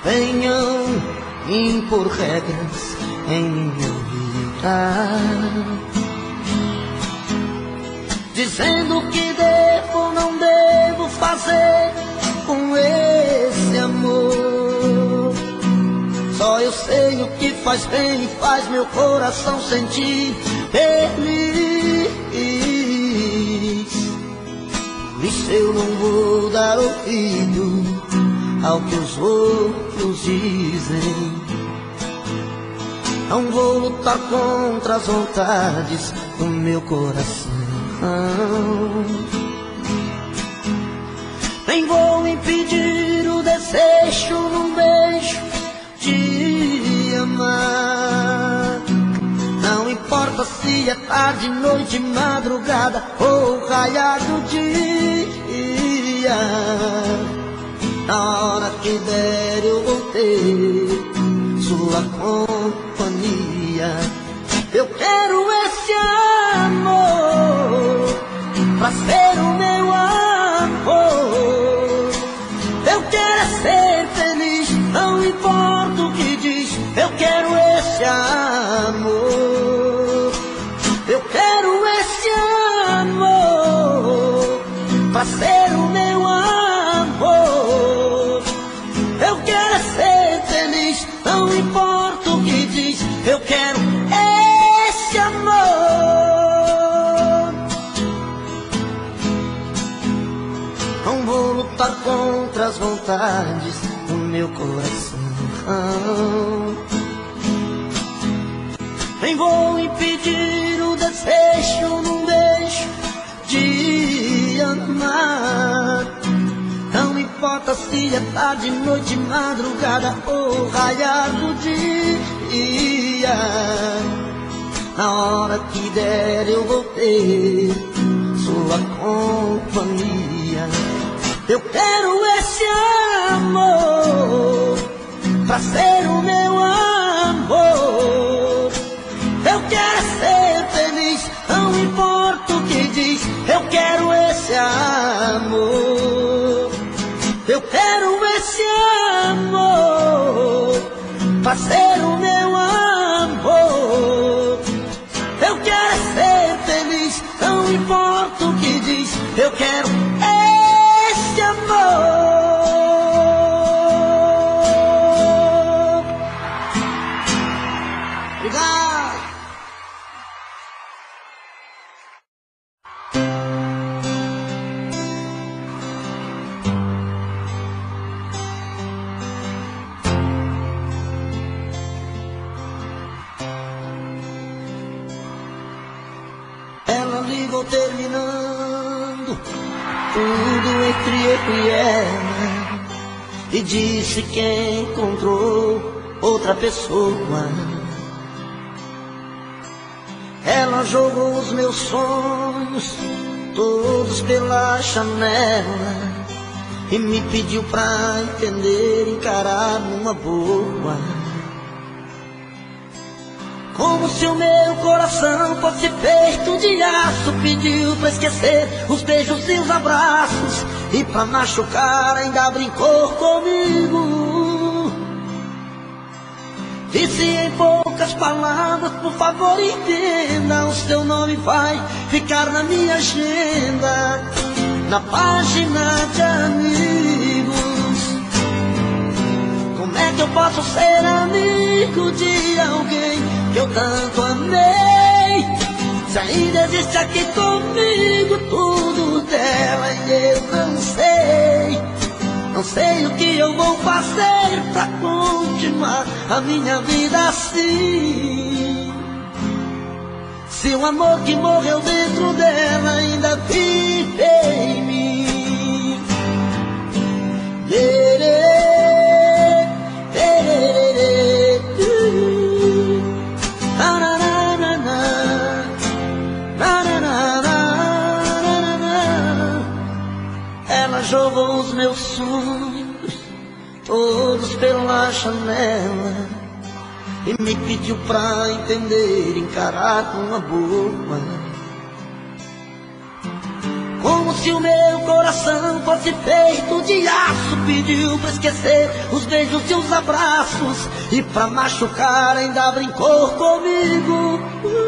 venham impor regras em minha vida, dizendo o que devo ou não devo fazer com esse amor. Só eu sei o que faz bem e faz meu coração sentir feliz. Por isso eu não vou dar ouvido ao que os outros dizem. Não vou lutar contra as vontades do meu coração, nem vou impedir o desejo num beijo de amar. Não importa se é tarde, noite, madrugada ou raiar do dia, na hora que der eu vou ter sua companhia. Eu quero esse amor pra ser o meu amor. Eu quero ser feliz, não importa o que diz. Eu quero esse amor. Eu quero esse amor pra ser o meu amor. Eu quero ser feliz, não importa o que diz. Eu quero esse amor. Não vou lutar contra as vontades do meu coração, nem vou impedir o desejo num beijo de amar. Não importa se é tarde, noite, madrugada ou raiar do dia, na hora que der eu vou ter sua companhia. Eu quero esse amor pra ser o meu amor. Eu quero ser feliz, não importa o que diz. Eu quero esse amor. Eu quero esse amor pra ser o meu amor. Eu quero ser feliz, não importa o que diz. Eu quero esse amor. Obrigado. Ela ligou terminando tudo entre eu e ela e disse que encontrou outra pessoa. Ela jogou os meus sonhos todos pela janela e me pediu pra entender, encarar numa boa. Como se o meu coração fosse feito de aço, pediu pra esquecer os beijos e os abraços, e pra machucar ainda brincou comigo. Disse em poucas palavras, por favor entenda, o seu nome vai ficar na minha agenda, na página de amigos. Como é que eu posso ser amigo de alguém que eu tanto amei, se ainda existe aqui comigo tudo dela e eu não sei? Não sei o que eu vou fazer pra continuar a minha vida assim, se o amor que morreu dentro dela ainda vive em mim. Ela jogou os meus sonhos todos pela janela e me pediu pra entender, encarar com uma boa. Como se o meu coração fosse feito de aço, pediu pra esquecer os beijos e os abraços, e pra machucar ainda brincou comigo.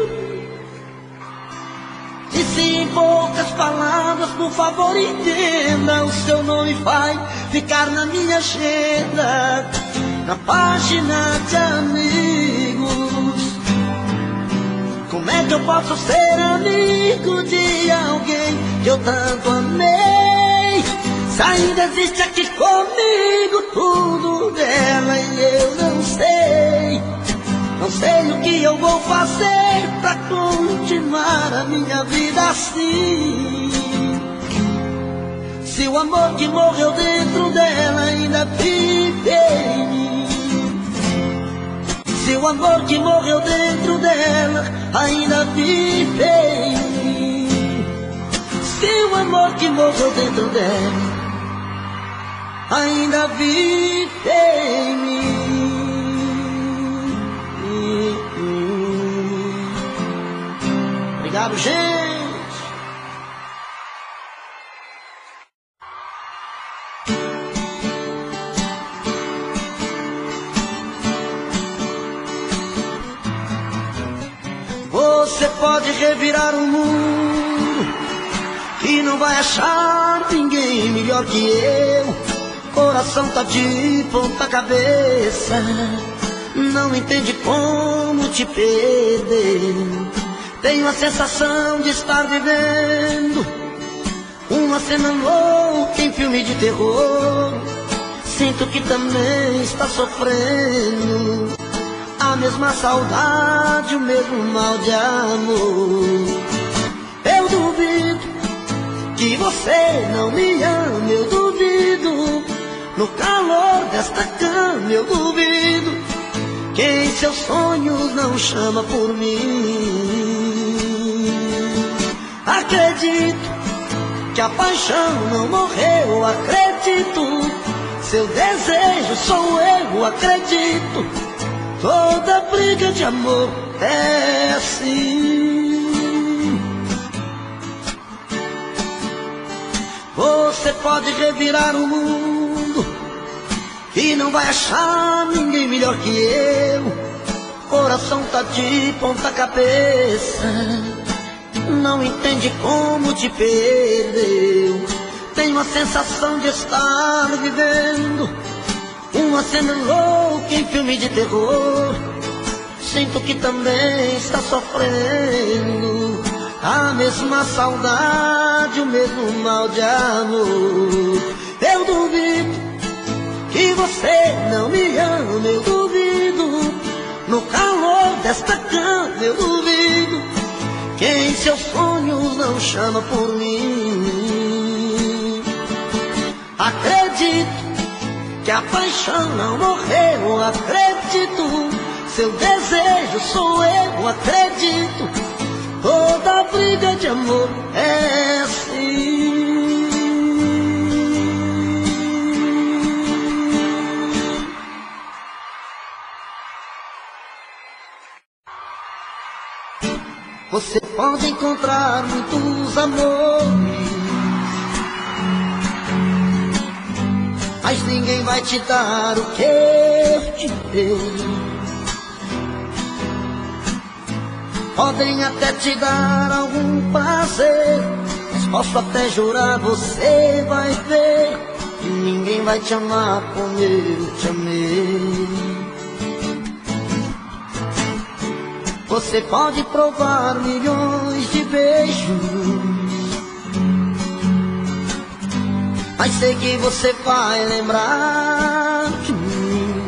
Disse em poucas palavras, por favor entenda, o seu nome vai ficar na minha agenda, na página de amigos. Como é que eu posso ser amigo de alguém que eu tanto amei, se ainda existe aqui comigo tudo dela e eu não sei? Não sei o que eu vou fazer pra continuar a minha vida assim, se o amor que morreu dentro dela ainda vive em mim. Se o amor que morreu dentro dela ainda vive em mim. Se o amor que morreu dentro dela ainda vive em mim. Obrigado, gente. Você pode revirar o mundo e não vai achar ninguém melhor que eu. Coração tá de ponta cabeça, não entende como te perder. Tenho a sensação de estar vivendo uma cena louca em filme de terror. Sinto que também está sofrendo a mesma saudade, o mesmo mal de amor. Eu duvido que você não me ama, eu duvido. No calor desta cama eu duvido que em seus sonhos não chama por mim. Acredito que a paixão não morreu, acredito. Seu desejo sou eu, acredito. Toda briga de amor é assim. Você pode revirar o mundo e não vai achar ninguém melhor que eu. Coração tá de ponta cabeça, não entende como te perdeu. Tenho a sensação de estar vivendo uma cena louca em filme de terror. Sinto que também está sofrendo a mesma saudade, o mesmo mal de amor. Eu duvido que você não me ama, eu duvido. No calor desta cama eu duvido que em seus sonhos não chama por mim. Acredito que a paixão não morreu, acredito. Seu desejo sou eu, acredito. Toda briga de amor é assim. Você pode encontrar muitos amores, mas ninguém vai te dar o que eu te dei. Podem até te dar algum prazer, mas posso até jurar, você vai ver que ninguém vai te amar como eu te amei. Você pode provar milhões de beijos, mas sei que você vai lembrar de mim.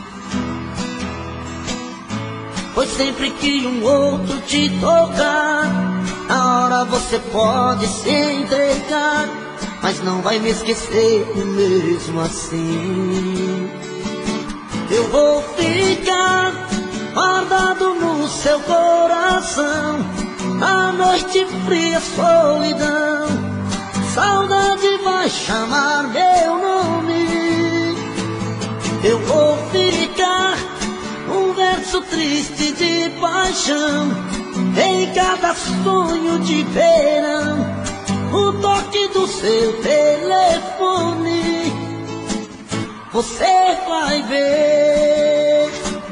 Pois sempre que um outro te tocar, na hora você pode se entregar, mas não vai me esquecer mesmo assim. Eu vou ficar guardado no seu coração, a noite fria, solidão. Saudade vai chamar meu nome. Eu vou ficar um verso triste de paixão em cada sonho de verão. O toque do seu telefone, você vai ver.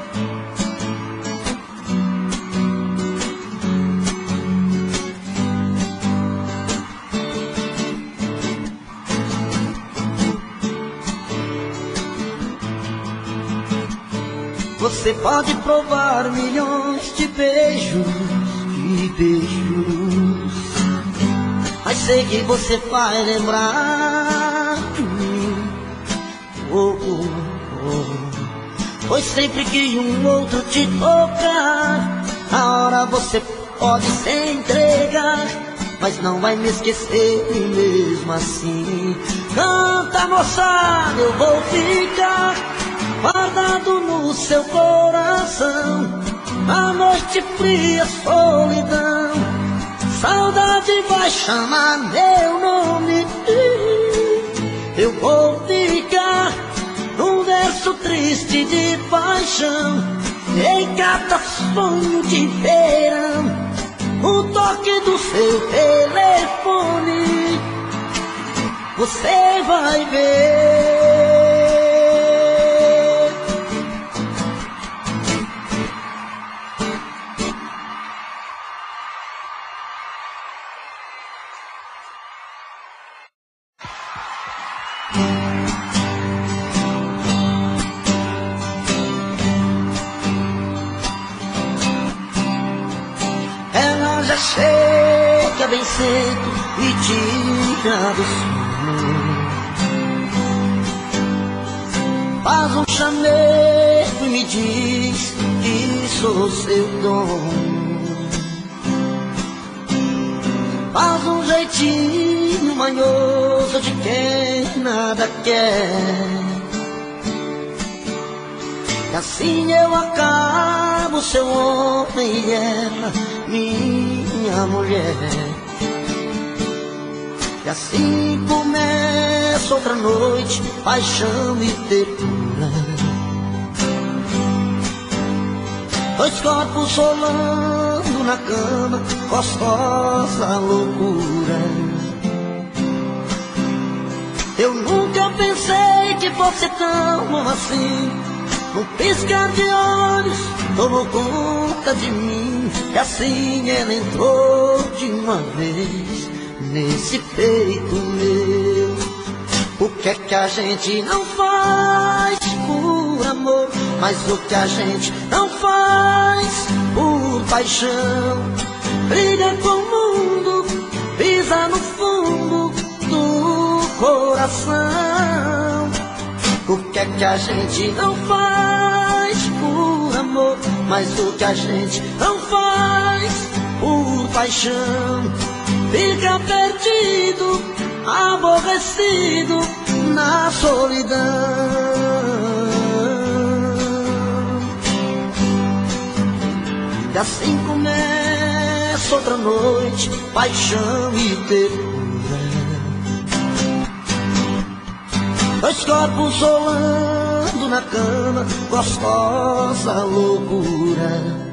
Você pode provar milhões de beijos, mas sei que você vai lembrar de mim. Pois sempre que um outro te tocar, a hora você pode se entregar, mas não vai me esquecer mesmo assim. Canta, moçada, eu vou ficar guardado no seu coração. A noite fria, solidão, saudade vai chamar meu nome. Eu vou ficar num verso triste de paixão, em cada sonho de verão, o toque do seu telefone, você vai ver. Ela já chega bem cedo e tira do sono, faz um chamego e me diz que sou seu dono, faz um jeitinho manhoso de quem nada quer. E assim eu acabo seu homem e ela minha mulher. E assim começa outra noite, paixão e ternura, dois corpos rolando na cama, gostosa loucura. Eu nunca pensei que fosse tão assim, num piscar de olhos tomou conta de mim. E assim ela entrou de uma vez nesse peito meu. O que é que a gente não faz por amor, mas o que a gente não faz por paixão? Briga com o mundo, pisa no fundo do coração. O que é que a gente não faz por amor, mas o que a gente não faz por paixão? Fica perdido, aborrecido na solidão. E assim começa outra noite, paixão e ternura, dois corpos rolando na cama, gostosa loucura.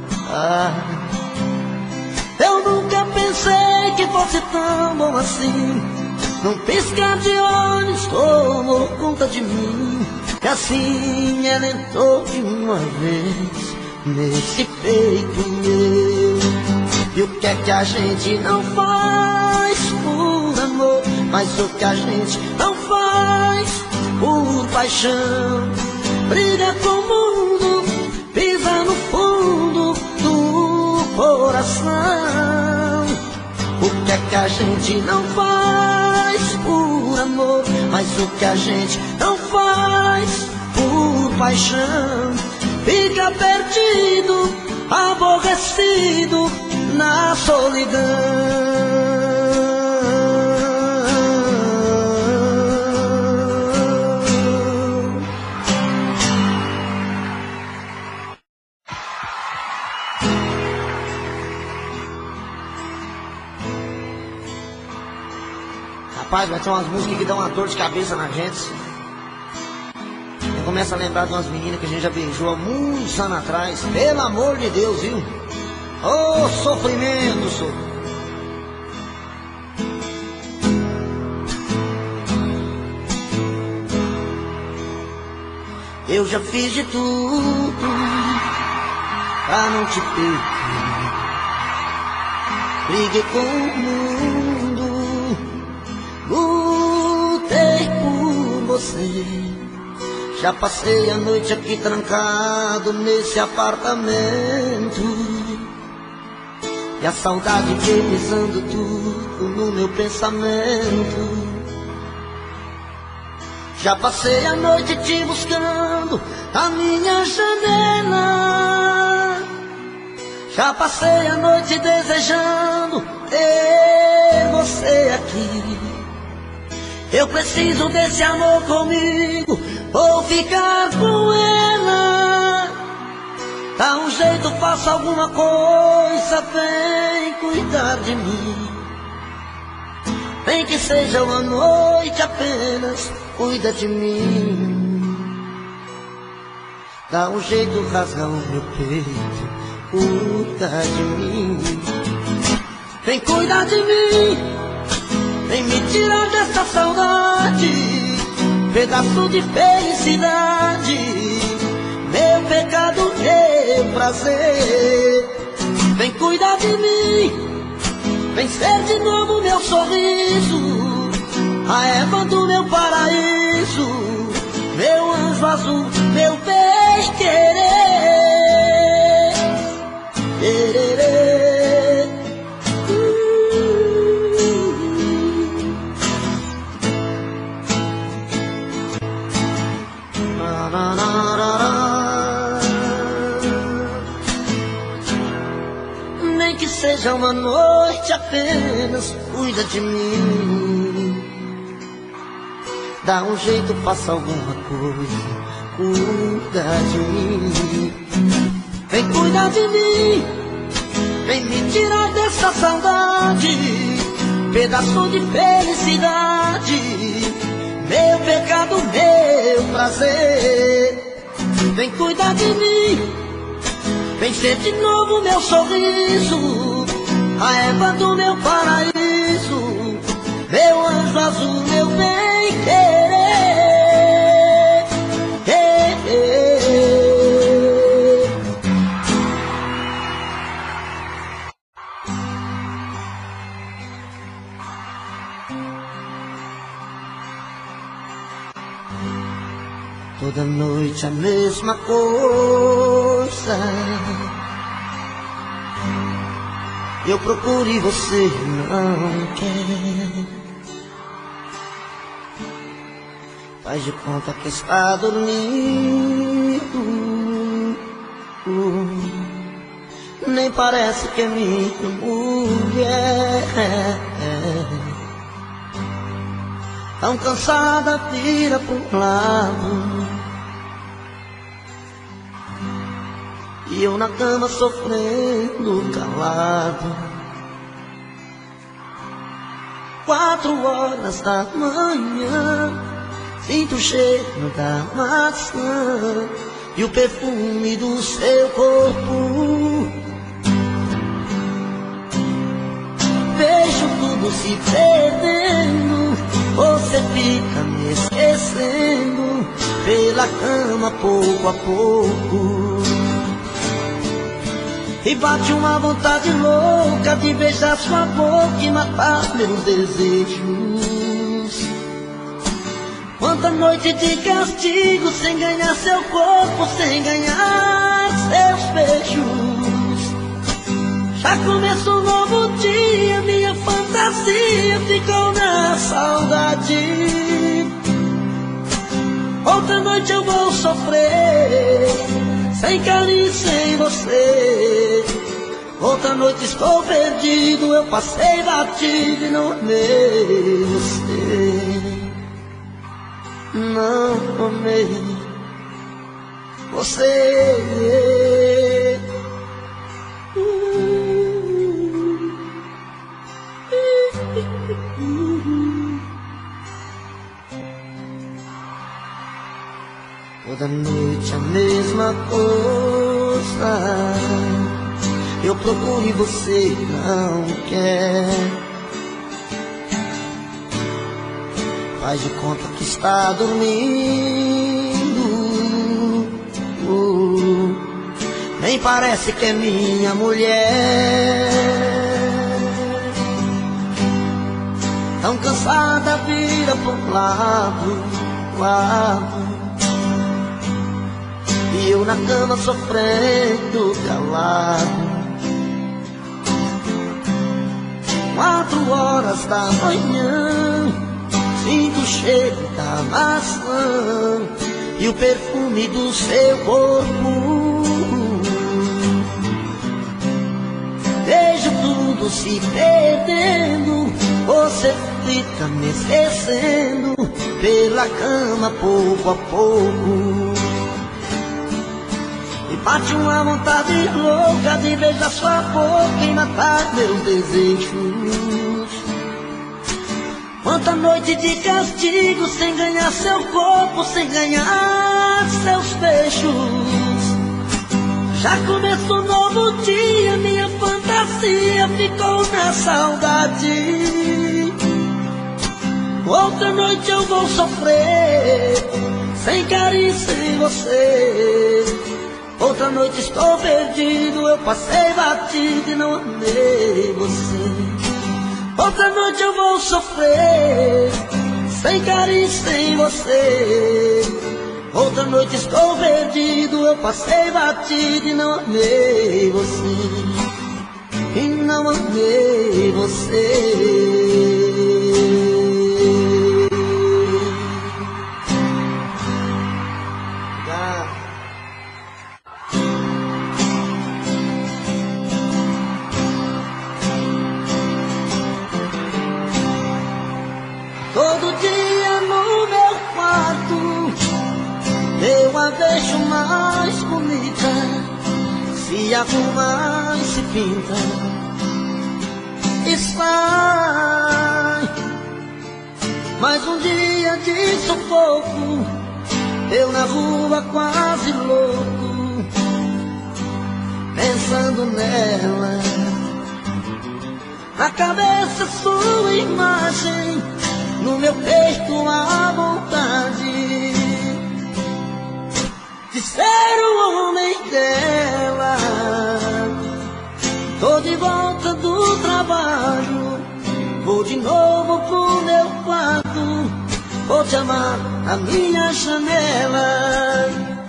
Eu nunca pensei que fosse tão bom assim, num piscar de olhos tomou conta de mim. E assim ela entrou de uma vez nesse peito meu. E o que é que a gente não faz por amor, mas o que a gente não faz por paixão? Briga com o mundo, pisa no fundo do coração. O que é que a gente não faz por amor, mas o que a gente não faz por paixão? Fica perdido, aborrecido na solidão. Rapaz, vai ter umas músicas que dão uma dor de cabeça na gente. Eu começo a lembrar de umas meninas que a gente já beijou há muitos anos atrás. Pelo amor de Deus, viu? Ô, sofrimento, Eu já fiz de tudo pra não te perder. Briguei com o mundo, lutei por você. Já passei a noite aqui trancado nesse apartamento. E a saudade veio pisando tudo no meu pensamento. Já passei a noite te buscando na minha janela. Já passei a noite desejando ter você aqui. Eu preciso desse amor comigo, vou ficar com ela. Dá um jeito, faça alguma coisa, vem cuidar de mim. Nem que seja uma noite apenas, cuida de mim. Dá um jeito, rasga o meu peito, cuida de mim. Vem cuidar de mim, vem me tirar dessa saudade, pedaço de felicidade, meu pecado, meu prazer. Vem cuidar de mim, vem ser de novo meu sorriso, a Eva do meu paraíso, meu anjo azul, meu bem querer. Nem que seja uma noite apenas, cuida de mim. Dá um jeito, faça alguma coisa, cuida de mim. Vem cuidar de mim, vem me tirar dessa saudade, pedaço de felicidade, meu pecado, meu prazer. Vem cuidar de mim, vem ser de novo meu sorriso, a Eva do meu paraíso, meu anjo azul, meu bem querer. Toda noite a mesma coisa, eu procuro e você não quer. Faz de conta que está dormindo, nem parece que é minha mulher. Tão cansada, vira pro lado, e eu na cama sofrendo calado. 4 horas da manhã, sinto o cheiro da maçã e o perfume do seu corpo. Vejo tudo se perdendo, você fica me esquecendo pela cama pouco a pouco. E bate uma vontade louca de beijar sua boca e matar meus desejos. Quanta noite de castigo sem ganhar seu corpo, sem ganhar seus beijos. Já começou um novo dia, minha fantasia ficou na saudade. Outra noite eu vou sofrer, sem carinho, sem você. Outra noite estou perdido, eu passei batido e não amei você. Não amei você. Toda noite a mesma coisa, eu procuro e você não quer. Faz de conta que está dormindo, nem parece que é minha mulher. Tão cansada, vira pro lado, e eu na cama sofrendo calado. 4 horas da manhã, sinto o cheiro da maçã e o perfume do seu corpo. Vejo tudo se perdendo, você fica me esquecendo pela cama pouco a pouco. E bate uma vontade louca de beijar sua boca e matar meus desejos. Quanta noite de castigo sem ganhar seu corpo, sem ganhar seus beijos. Já começou um novo dia, minha fantasia ficou na saudade. Outra noite eu vou sofrer, sem carinho, sem você. Outra noite estou perdido, eu passei batido e não amei você. Outra noite eu vou sofrer, sem carinho, sem você. Outra noite estou perdido, eu passei batido e não amei você. E não amei você. Todo dia no meu quarto eu a vejo mais bonita, se arruma e se pinta e sai. Mais um dia de sufoco, eu na rua quase louco, pensando nela. Na cabeça sua imagem, no meu peito a vontade de ser o homem dela. Tô de volta do trabalho, vou de novo pro meu quarto, vou te amar na minha janela.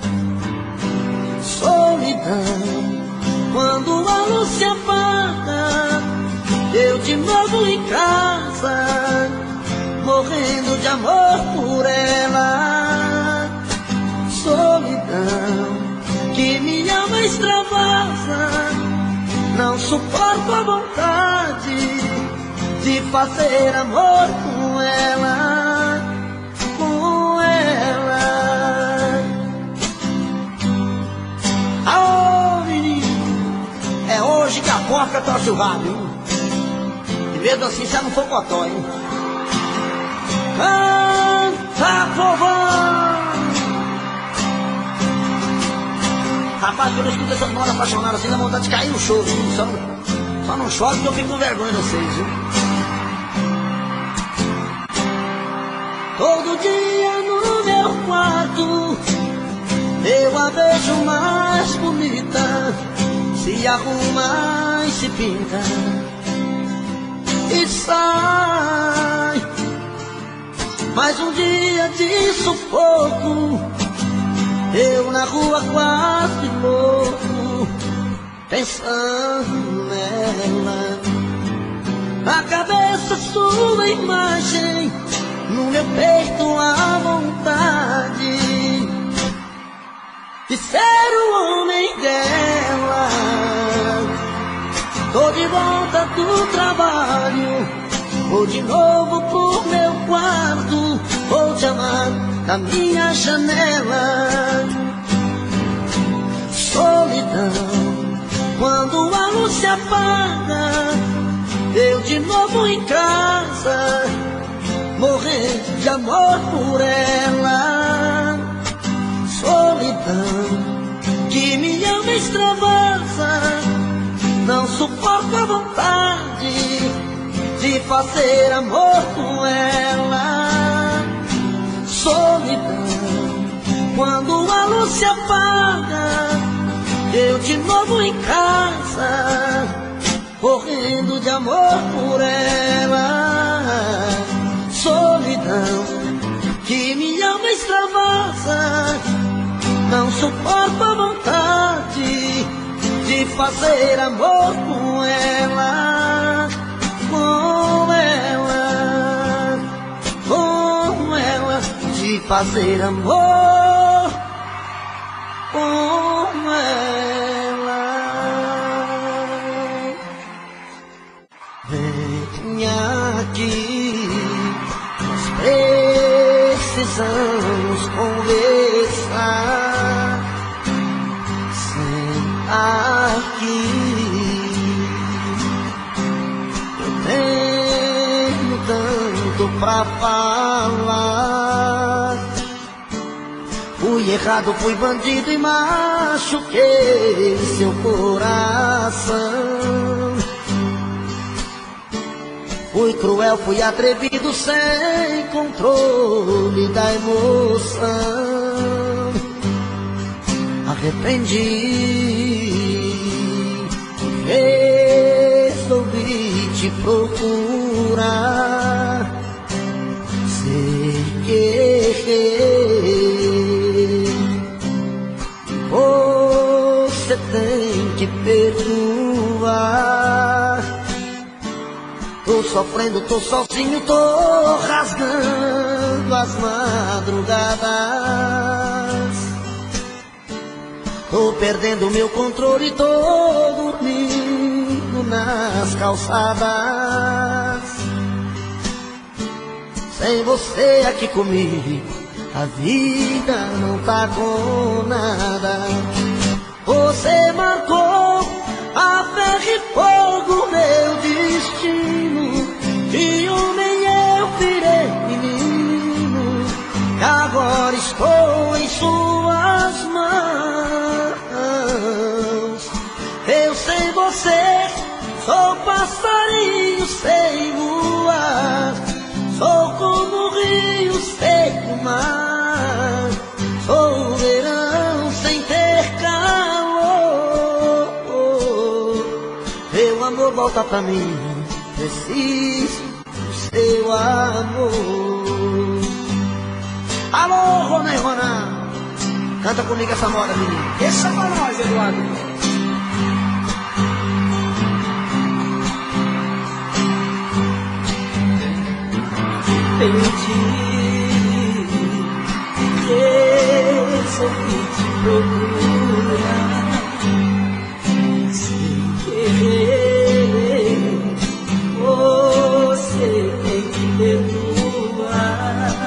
Solidão, quando a luz se apaga, eu de novo em casa, morrendo de amor por ela. Solidão, que minha alma extravasa, não suporto a vontade de fazer amor com ela, com ela. Aô, menino, é hoje que a porca torce o rabo, hein? E mesmo assim já não for cotó, hein? Canta, povão! Rapaz, quando eu escuto essas modas apaixonadas assim, dá vontade de cair no choro. Só não choro porque eu fico com vergonha de vocês, viu? Todo dia no meu quarto eu a vejo mais bonita, se arruma e se pinta e sai. Mais um dia de sufoco, eu na rua quase louco, pensando nela. Na cabeça sua imagem, no meu peito a vontade de ser o homem dela. Tô de volta do trabalho, vou de novo pro meu quarto, vou te amar na minha janela. Solidão, quando a luz se apaga, eu de novo em casa, morrendo de amor por ela. Solidão, que minha alma extravasa, não suporto a vontade de fazer amor com ela. Solidão, quando a luz se apaga, eu de novo em casa, correndo de amor por ela. Solidão que minha alma extravasa, não suporto a vontade de fazer amor com ela, com ela, com ela, de fazer amor com ela. Venha aqui, nós precisamos conversar. Senta aqui, eu tenho tanto pra falar. Fui errado, fui bandido e machuquei seu coração. Fui cruel, fui atrevido, sem controle da emoção. Arrependi, resolvi te procurar. Sei que errei, você tem que perdoar. Tô sofrendo, tô sozinho, tô rasgando as madrugadas. Tô perdendo meu controle, tô dormindo nas calçadas. Sem você aqui comigo, a vida não tá com nada. Você marcou a ferro e fogo meu destino, de homem eu virei menino, e agora estou em suas mãos. Eu sem você sou passarinho sem voar, sou como o rio seco o mar, sou verão sem ter calor. Meu amor, volta pra mim, preciso do seu amor. Alô, Rona e Rona, canta comigo essa moda, menino. Deixa pra nós, Eduardo. Entendi, resolvi te procurar. Sem querer, você tem que perdoar.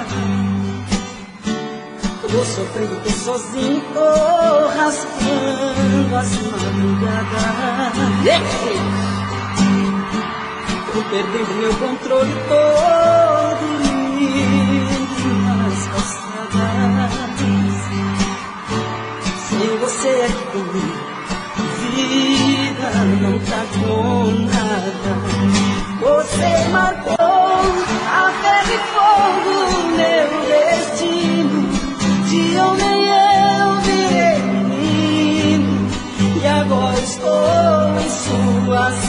Tô sofrendo, tô sozinho, tô rasgando as madrugadas. Tô perdendo meu controle, tô dormindo nas calçadas. Sem você aqui comigo, vida não tá com nada. Você marcou a ferro e fogo meu destino, de homem eu virei menino, e agora estou em suas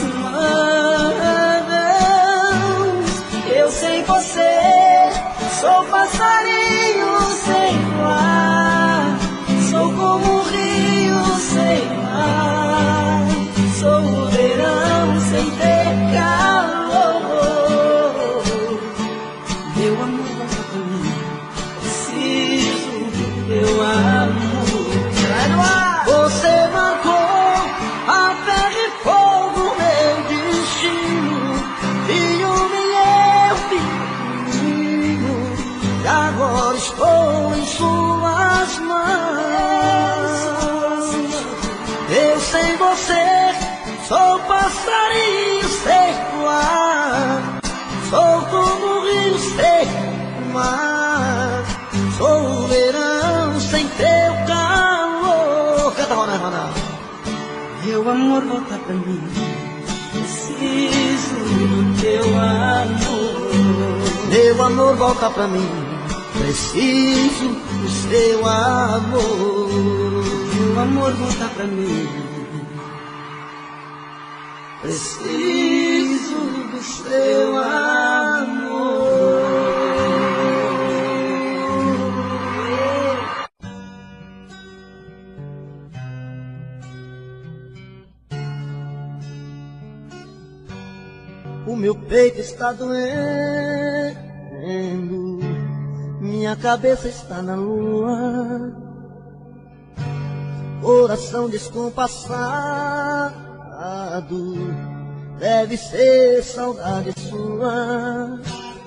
mãos. Eu sem você sou passarinho sem voar, sou como um rio sem mar, sou o verão sem ter calor. Meu amor, volta pra mim, preciso do teu amor. Você marcou a ferro e fogo meu destino, e homem eu menino, e agora estou em suas mãos. Eu sem você sou passarinho sem voar, sou como o rio seco o mar, sou o verão sem teu calor. Canta, Rona, Rona. Meu amor, volta pra mim, preciso do teu amor. Meu amor, volta pra mim, preciso do seu amor. seu amor voltar pra mim. Preciso do seu amor. O meu peito está doendo, minha cabeça está na lua, coração descompassado, deve ser saudade sua.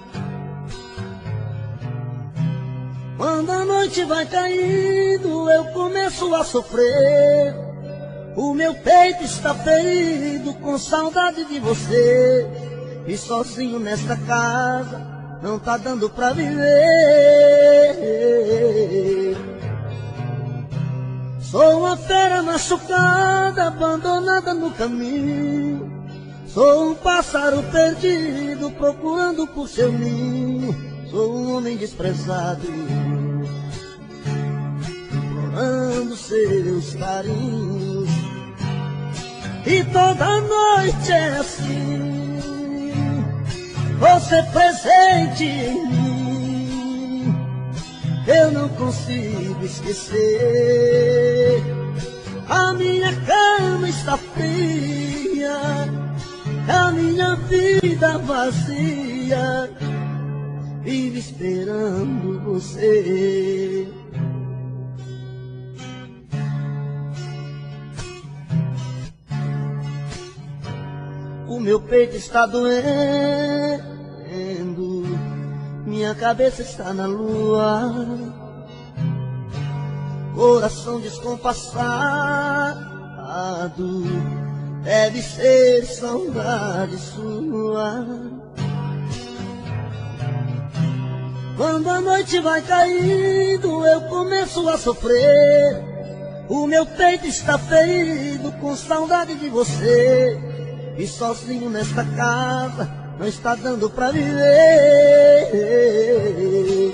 Quando a noite vai caindo, eu começo a sofrer. O meu peito está ferido com saudade de você. E sozinho nesta casa não tá dando pra viver. Sou uma fera machucada, abandonada no caminho. Sou um pássaro perdido, procurando por seu ninho. Sou um homem desprezado, implorando seus carinhos. E toda noite é assim, você presente em mim. Eu não consigo esquecer. A minha cama está fria, a minha vida vazia, vive esperando você. O meu peito está doendo, minha cabeça está na lua, coração descompassado, deve ser saudade sua. Quando a noite vai caindo, eu começo a sofrer. O meu peito está ferido com saudade de você. E sozinho nesta casa não está dando pra viver.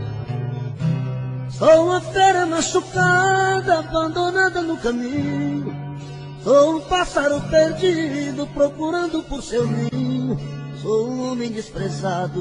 Sou uma fera machucada, abandonada no caminho. Sou um pássaro perdido, procurando por seu ninho. Sou um homem desprezado,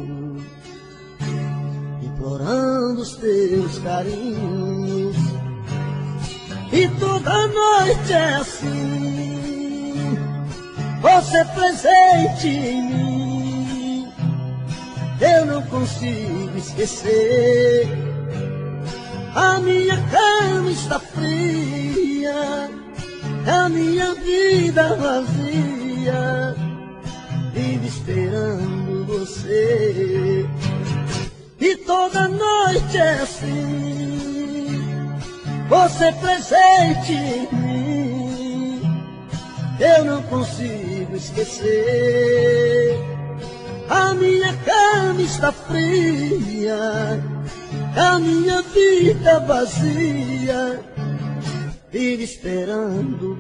implorando os teus carinhos. E toda noite é assim, você presente em mim. Eu não consigo esquecer. A minha cama está fria, a minha vida vazia, vive esperando você. E toda noite é assim, você presente em mim. Eu não consigo esquecer. A minha cama está fria, a minha vida vazia, vive esperando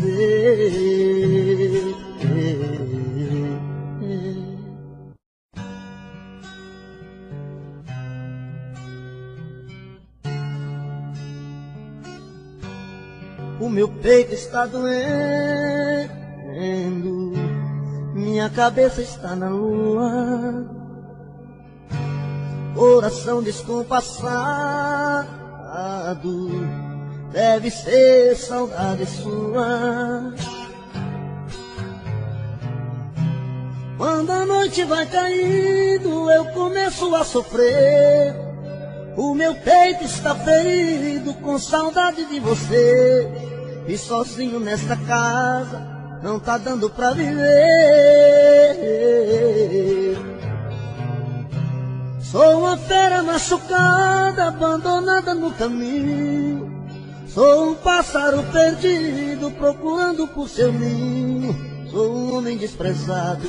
você. O meu peito está doendo, minha cabeça está na lua, coração descompassado, deve ser saudade sua. Quando a noite vai caindo, eu começo a sofrer. O meu peito está ferido com saudade de você. E sozinho nesta casa não tá dando pra viver. Sou uma fera machucada, abandonada no caminho. Sou um pássaro perdido, procurando por seu ninho. Sou um homem desprezado,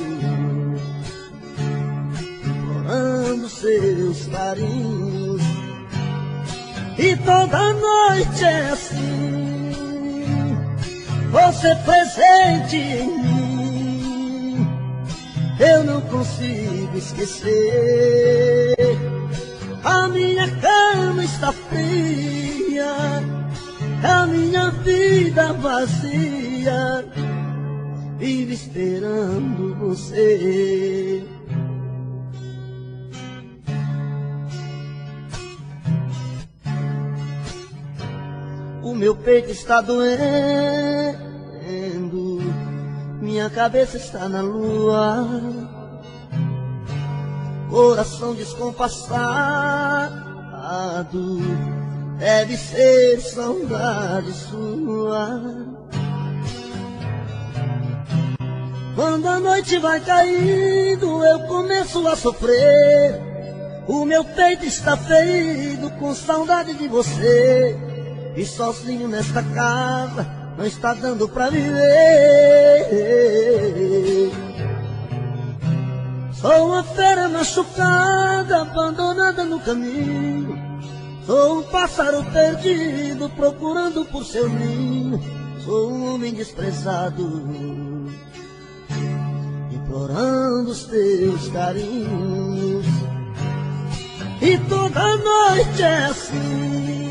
implorando seus carinhos. E toda noite é assim, você presente em mim. Eu não consigo esquecer. A minha cama está fria, a minha vida vazia vive esperando você. O meu peito está doendo, minha cabeça está na lua, coração descompassado, deve ser saudade sua. Quando a noite vai caindo, eu começo a sofrer. O meu peito está ferido com saudade de você. E sozinho nesta casa não está dando pra viver. Sou uma fera machucada, abandonada no caminho. Sou um pássaro perdido, procurando por seu ninho. Sou um homem desprezado, implorando os teus carinhos. E toda noite é assim,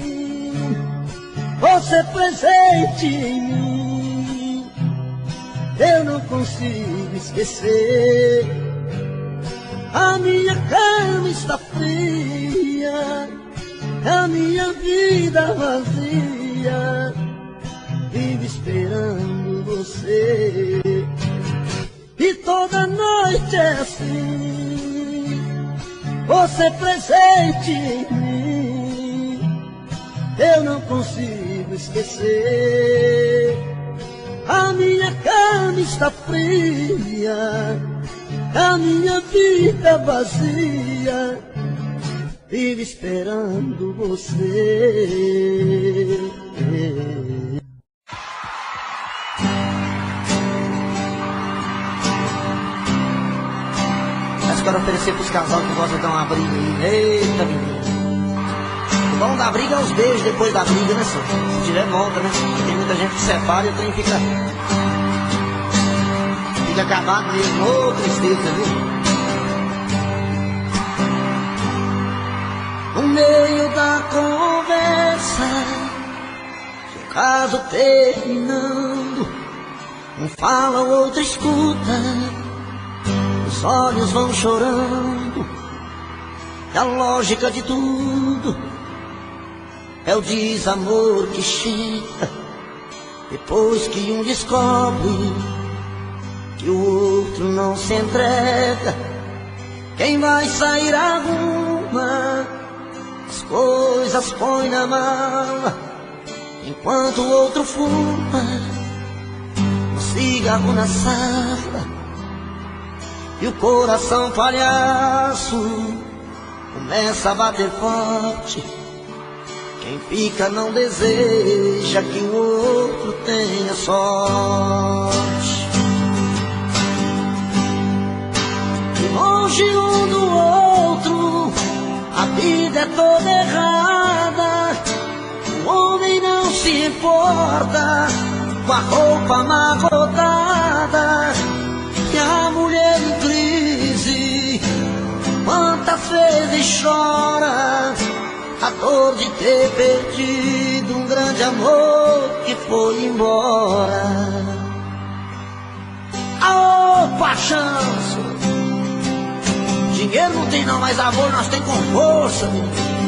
você presente em mim. Eu não consigo esquecer. A minha cama está fria, a minha vida vazia vive esperando você. E toda noite é assim, você presente em mim. Eu não consigo esquecer. A minha cama está fria, a minha vida vazia vive esperando você. Acho que quero oferecer pros casais que gostam de dar uma briga aí. Eita, menino. O bom da briga é os beijos depois da briga, né, senhor? Se tiver volta, né? Tem muita gente que separa e o trem fica acabado mesmo. Ô, tristeza, viu? No meio da conversa, seu caso terminando, um fala, o outro escuta, os olhos vão chorando. E a lógica de tudo é o desamor que chega depois que um descobre que o outro não se entrega. Quem vai sair arruma as coisas, põe na mala, enquanto o outro fuma um cigarro na sala. E o coração palhaço começa a bater forte. Quem fica não deseja que o outro tenha sorte. E longe um do outro, a vida é toda errada. O homem não se importa com a roupa amarrotada. E a mulher em crise, quantas vezes chora a dor de ter perdido um grande amor que foi embora. Ô, paixão, dinheiro não tem não, mas amor nós tem com força, menino.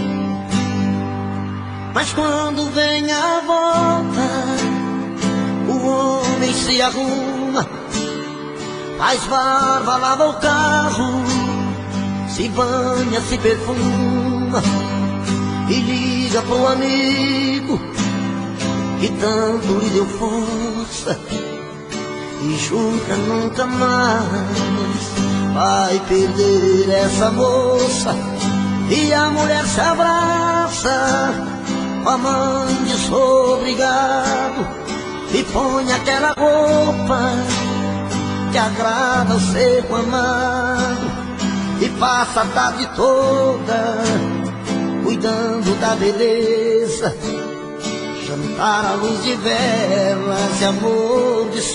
Mas quando vem a volta, o homem se arruma, faz barba, lava o carro, se banha, se perfuma e liga pro amigo que tanto lhe deu força e jura nunca mais vai perder essa moça. E a mulher se abraça com a mãe de sou obrigado e põe aquela roupa que agrada ao ser amado e passa a tarde toda cuidando da beleza, jantar à luz de velas e amor de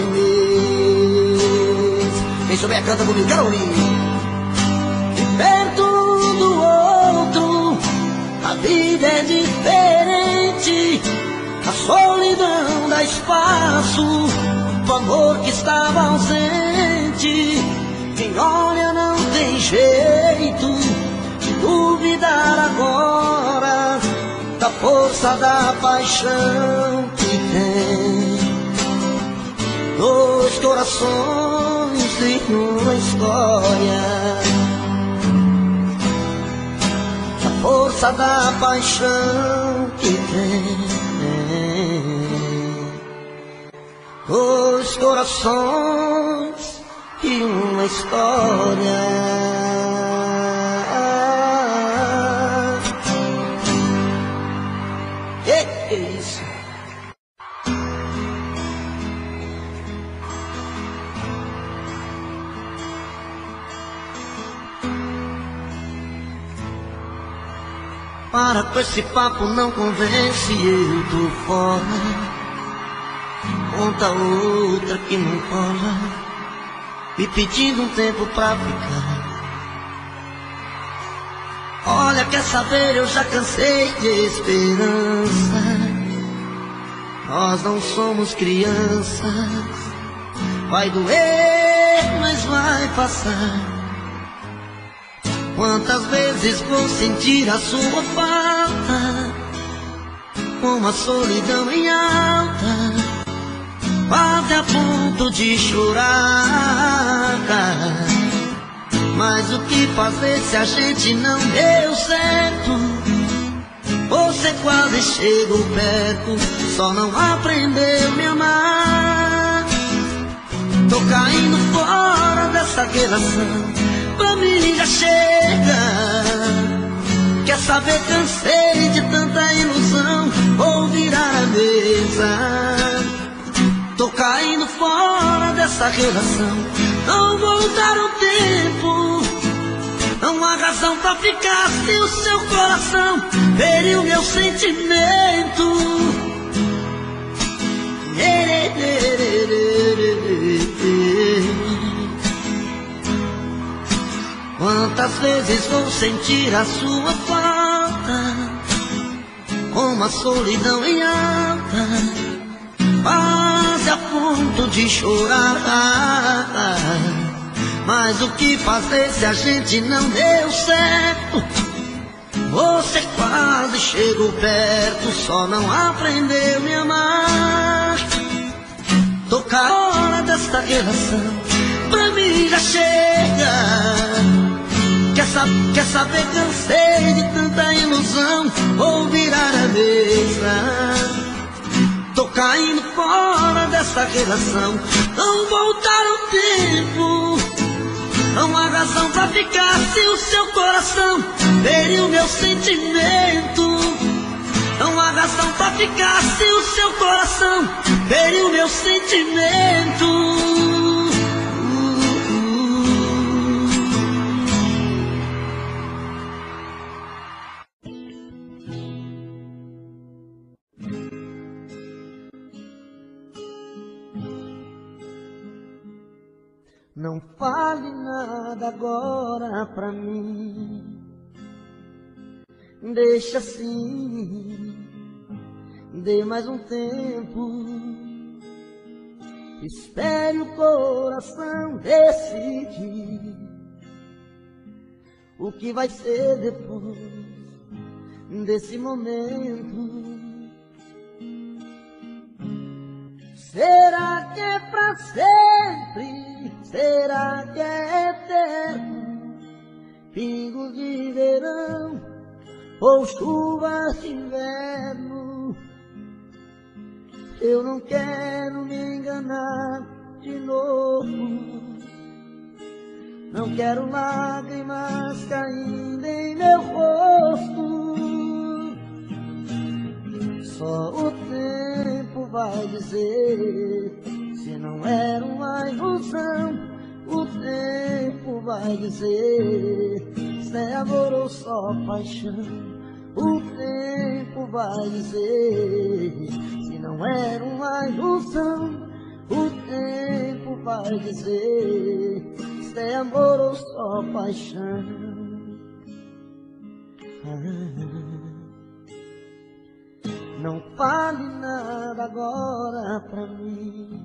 sobremesa. Quem souber canta comigo, quero ouvir. E perto do outro a vida é diferente, solidão dá espaço pro amor que estava ausente. Quem olha não tem jeito de duvidar agora da força da paixão que tem. Dois corações em uma história, da força da paixão que tem. Dois corações e uma história. Que é isso? Para com esse papo, não convence, eu tô fora. Conta outra que não cola, me pedindo um tempo pra ficar. Olha, quer saber, eu já cansei de esperança. Nós não somos crianças. Vai doer, mas vai passar. Quantas vezes vou sentir a sua falta, com a solidão em alta, quase a ponto de chorar. Mas o que fazer se a gente não deu certo? Você quase chegou perto, só não aprendeu a me amar. Tô caindo fora dessa relação, pra mim já chega. Quer saber, cansei de tanta ilusão, vou virar a mesa. Tô caindo fora dessa relação, não vou dar o tempo. Não há razão pra ficar se o seu coração feriu meu sentimento. Quantas vezes vou sentir a sua falta, com a solidão em alta, quase a ponto de chorar. Mas o que fazer se a gente não deu certo? Você quase chegou perto, só não aprendeu a me amar. Tô com a hora desta relação, pra mim já chega. Quer saber, cansei de tanta ilusão, vou virar a mesa. Tô caindo fora dessa relação, não vou dar o tempo. Não há razão pra ficar se o seu coração feriu meu sentimento. Não há razão pra ficar se o seu coração feriu meu sentimento. Não fale nada agora pra mim, deixa assim, dê mais um tempo, espere o coração decidir o que vai ser depois desse momento. Será que é pra sempre? Será que é eterno? Pingos de verão ou chuvas de inverno? Eu não quero me enganar de novo. Não quero lágrimas caindo em meu rosto. Só o tempo vai dizer se não era uma ilusão. O tempo vai dizer se é amor ou só paixão. O tempo vai dizer se não era uma ilusão. O tempo vai dizer se é amor ou só paixão. não fale nada agora pra mim.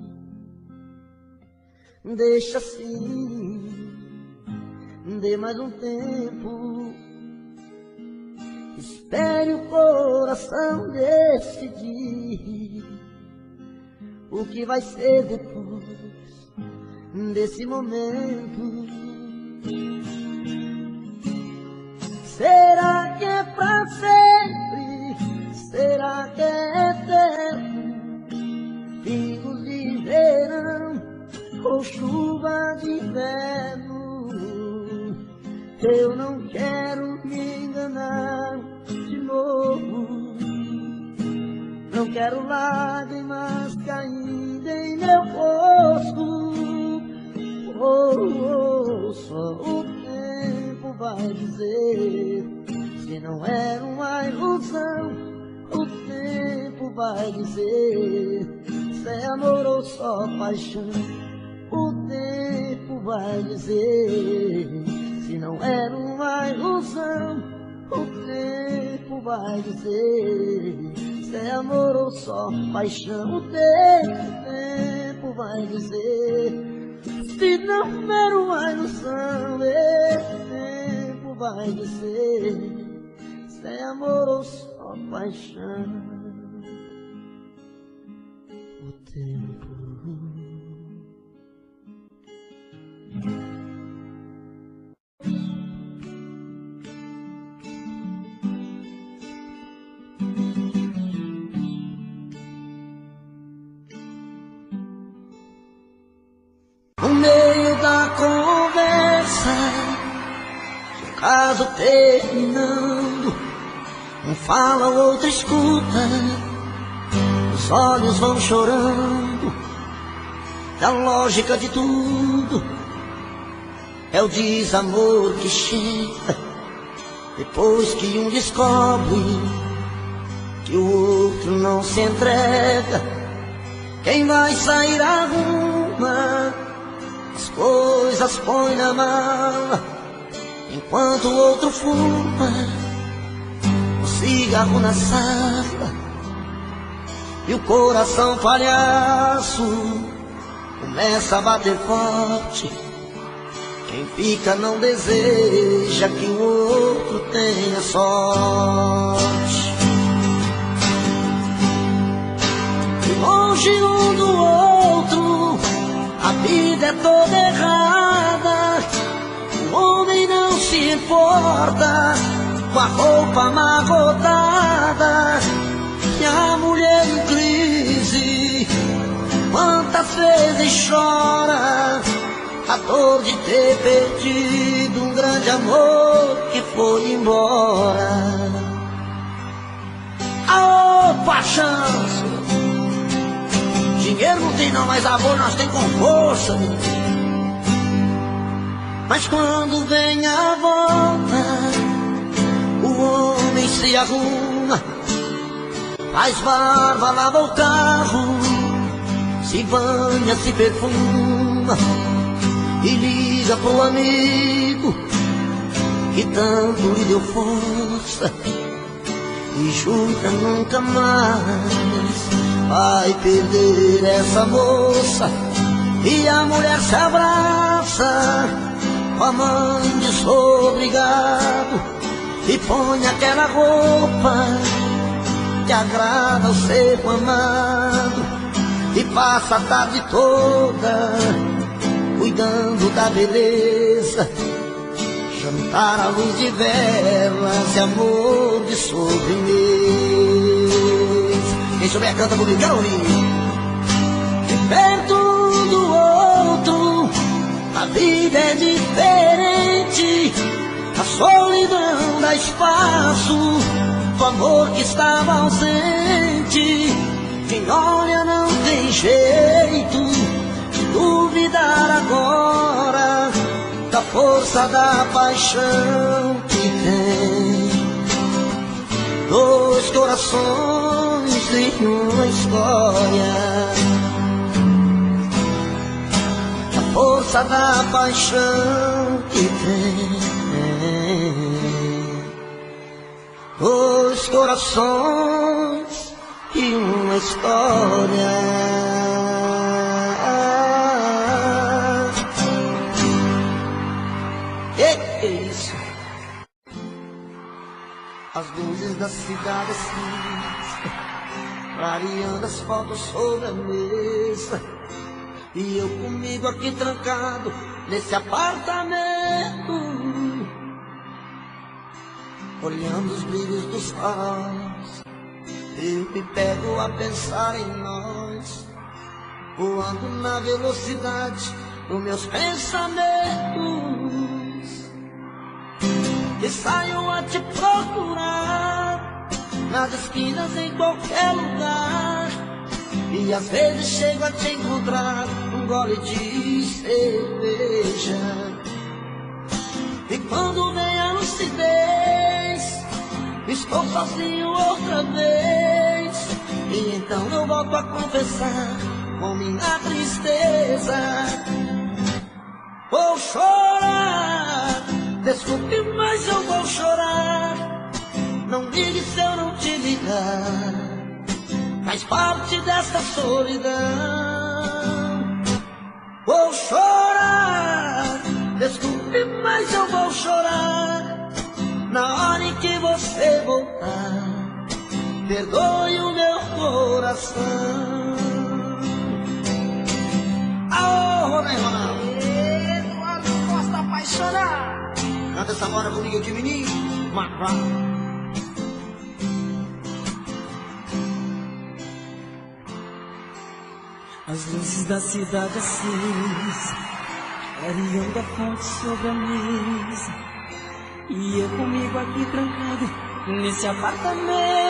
Deixa assim, dê mais um tempo. Espere o coração decidir o que vai ser depois desse momento. Será que é pra sempre? Será que é eterno? Pingos de verão ou chuva de inverno? Eu não quero me enganar de novo. Não quero lágrimas caindo em meu rosto. Só o tempo vai dizer se não era uma ilusão. O tempo vai dizer se é amor ou só paixão. O tempo vai dizer se não era uma ilusão. O tempo vai dizer se é amor ou só paixão. O tempo vai dizer se não era uma ilusão. O tempo vai dizer se é amor ou só paixão. O tempo. No meio da conversa, o caso terminando, um fala, o outro escuta, os olhos vão chorando. A lógica de tudo é o desamor que chega depois que um descobre que o outro não se entrega. Quem vai sair arruma as coisas, põe na mala, enquanto o outro fuma o cigarro na sala. E o coração palhaço começa a bater forte. Quem fica não deseja que o outro tenha sorte. E longe um do outro, a vida é toda errada. O homem não se importa com a roupa amarrotada. E a mulher em crise, quantas vezes chora a dor de ter perdido um grande amor que foi embora. Aô, paixão! Dinheiro não tem não, mas amor nós tem com força. Mas quando vem a volta, o homem se arruma, faz barba, lava o carro, se banha, se perfuma e liga pro amigo que tanto lhe deu força e jura nunca mais vai perder essa moça. E a mulher se abraça com a mãe desobrigado e põe aquela roupa que agrada o ser amado e passa a tarde toda cuidando da beleza, jantar à luz de velas e amor de sobremesa. Quem souber canta comigo, quero ouvir. E perto um do outro, a vida é diferente. A solidão dá espaço do amor que estava ausente. Quem olha não tem jeito de duvidar agora da força da paixão que tem. Dois corações em uma história, a força da paixão que tem. Dois corações de uma história. Que é isso? As luzes da cidade assim, clareando as fotos sobre a mesa, e eu comigo aqui trancado nesse apartamento, olhando os brilhos dos faróis. Eu me pego a pensar em nós, voando na velocidade dos meus pensamentos, e saio a te procurar nas esquinas, em qualquer lugar, e às vezes chego a te encontrar um gole de cerveja. E quando vem a lucidez, estou sozinho outra vez, e então eu volto a confessar com minha tristeza. Vou chorar, desculpe, mas eu vou chorar. Não ligue se eu não te ligar, faz parte dessa solidão. Vou chorar, desculpe, mas eu vou chorar. Na hora em que você voltar, perdoe o meu coração. Aô, meu irmão! Eduardo Costa apaixonado. Canta essa moda comigo aqui, menino. As luzes da cidade acesa, clareando a fonte sobre a mesa, e eu comigo aqui trancado nesse apartamento,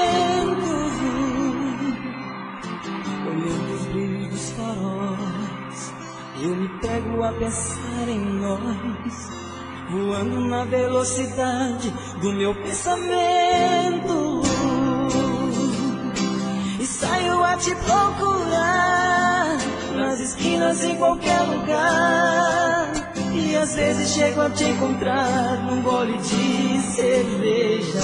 olhando os brilhos dos faróis. Eu me pego a pensar em nós, voando na velocidade do meu pensamento, e saio a te procurar nas esquinas, em qualquer lugar, e às vezes chego a te encontrar num gole de cerveja.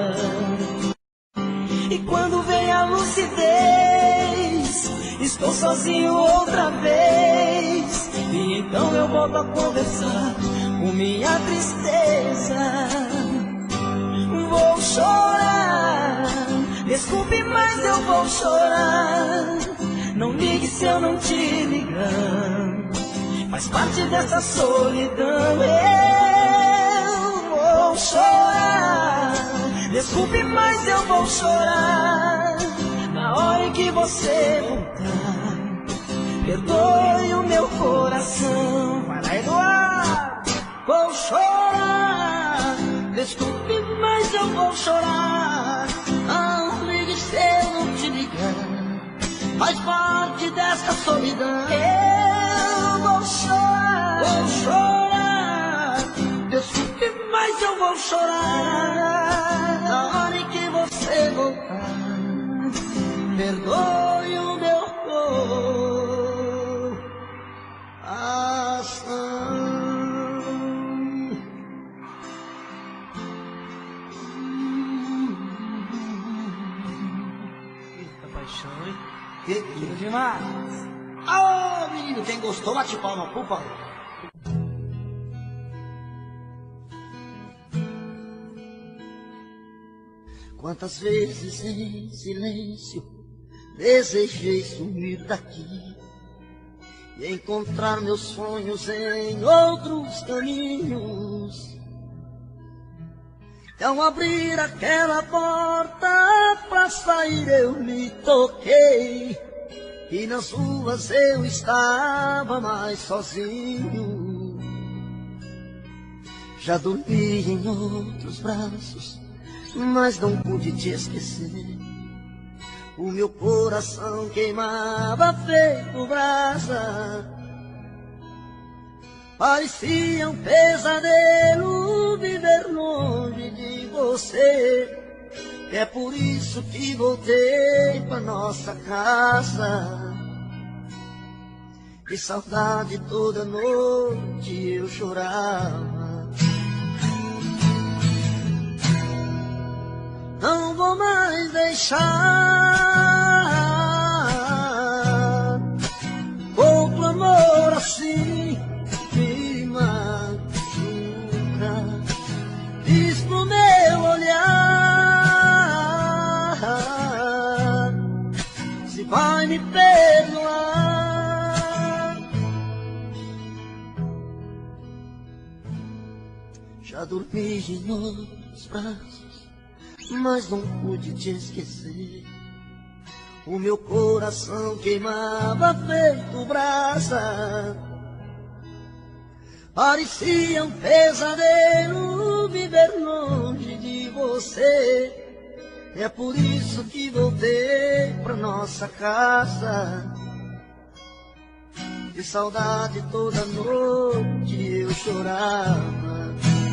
E quando vem a lucidez, estou sozinho outra vez, e então eu volto a conversar com minha tristeza. Vou chorar, desculpe, mas eu vou chorar. Não ligue se eu não te ligar, faz parte dessa solidão. Eu vou chorar, desculpe, mas eu vou chorar. Na hora em que você voltar, perdoe o meu coração. Vai lá, Eduardo! Vou chorar, desculpe, mas eu vou chorar. Não ligue se eu não te ligar, faz parte dessa solidão. Eu vou chorar, desculpe, mas eu vou chorar. Na hora em que você voltar, perdoe o meu coração. Eita paixão, hein? Que Lindo demais. Ah, menino, quem gostou, bate palma, por favor. Quantas vezes em silêncio desejei sumir daqui e encontrar meus sonhos em outros caminhos. E ao abrir aquela porta pra sair eu me toquei, e nas ruas eu estava mais sozinho. Já dormi em outros braços, mas não pude te esquecer. O meu coração queimava feito brasa. Parecia um pesadelo viver longe de você. É por isso que voltei pra nossa casa. De saudade toda noite eu chorava. Não vou mais deixar vai me perdoar. Já dormi em outros braços, mas não pude te esquecer. O meu coração queimava feito brasa. Parecia um pesadelo viver longe de você. É por isso que voltei pra nossa casa. De saudade toda noite eu chorava.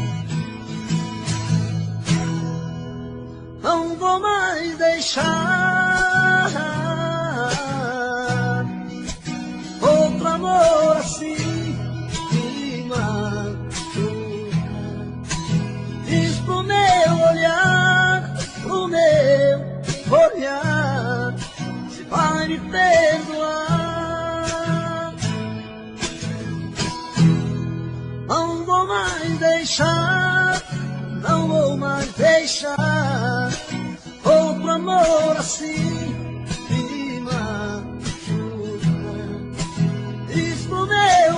Não vou mais deixar outro amor assim me machucar. Diz pro meu olhar, se vai me perdoar. Não vou mais deixar, não vou mais deixar outro amor assim me machucar. Diz pro meu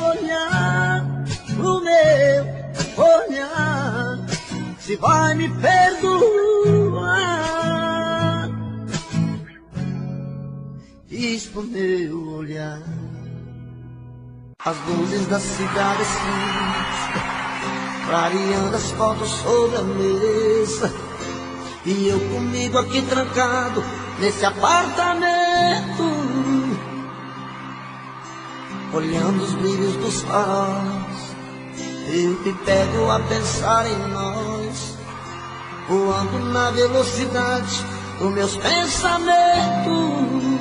olhar, se vai me perdoar. Diz pro meu olhar. As luzes da cidade cinza clareando as fotos sobre a mesa, e eu comigo aqui trancado nesse apartamento, olhando os brilhos dos faróis. Eu me pego a pensar em nós, voando na velocidade dos meus pensamentos.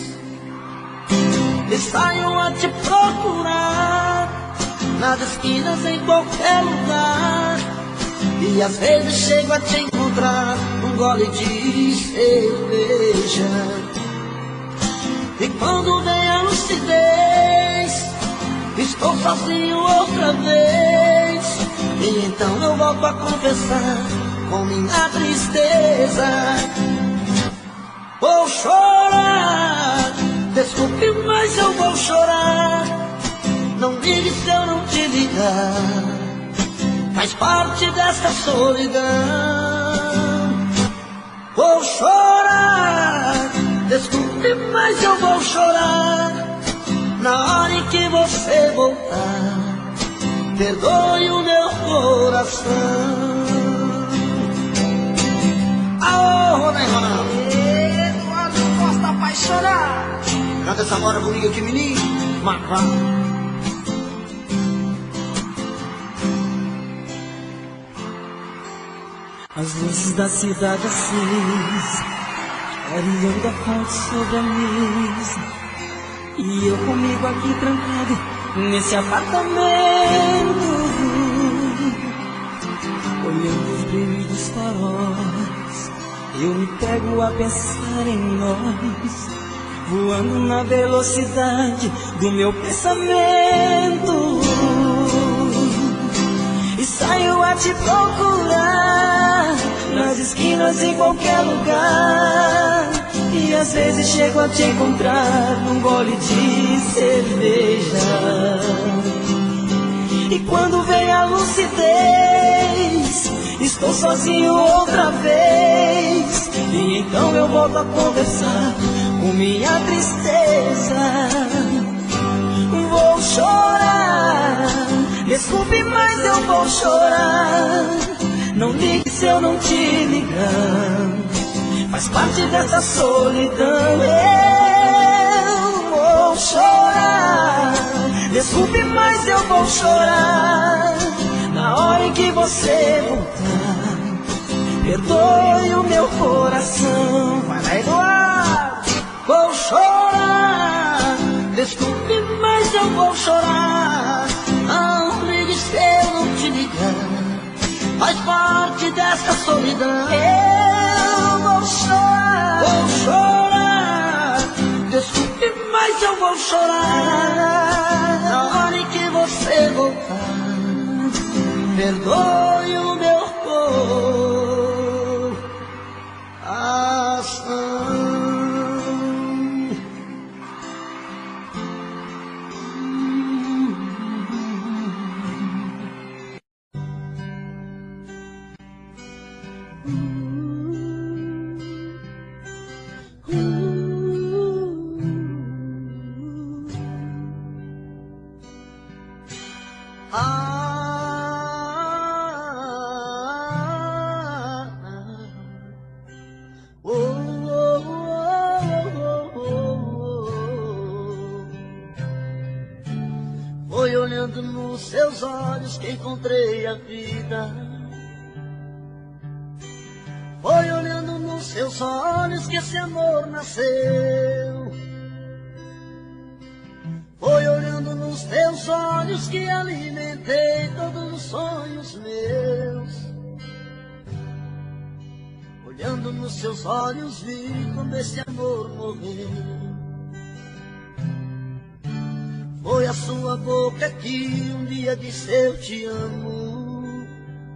E saio a te procurar nas esquinas, em qualquer lugar. E às vezes chego a te encontrar num gole de cerveja. E quando vem a lucidez, estou sozinho outra vez. E então eu volto a confessar com minha tristeza. Vou chorar, desculpe, mas eu vou chorar. Não ligue se eu não te ligar, faz parte dessa solidão. Vou chorar, desculpe, mas eu vou chorar. Na hora em que você voltar, perdoe o meu coração. Aô, Ronaldo! Eduardo Costa apaixonado. Canta essa moda comigo aqui, menino. Marvá. As luzes da cidade acesa, clareando a fonte sobre a mesa, e eu comigo aqui trancado nesse apartamento, olhando os brilhos dos faróis. Eu me pego a pensar em nós, voando na velocidade do meu pensamento. E saio a te procurar nas esquinas, em qualquer lugar. E às vezes chego a te encontrar num gole de cerveja. E quando vem a lucidez, estou sozinho outra vez. E então eu volto a conversar com minha tristeza. Vou chorar, desculpe, mas eu vou chorar. Não ligue se eu não te ligar, faz parte dessa solidão. Eu vou chorar, desculpe, mas eu vou chorar. Na hora em que você voltar, perdoe o meu coração. Vai lá, Eduardo! Vou chorar, desculpe, mas eu vou chorar. Não ligue se eu não te ligar, faz parte dessa solidão. Eu vou chorar, desculpe, mas eu vou chorar. Na hora em que você voltar, perdoe o meu coração. Foi olhando nos seus olhos que encontrei a vida. Foi olhando nos seus olhos que esse amor nasceu. Foi olhando nos teus olhos que alimentei todos os sonhos meus. Olhando nos seus olhos vi como esse amor morreu. Foi a sua boca que um dia disse eu te amo.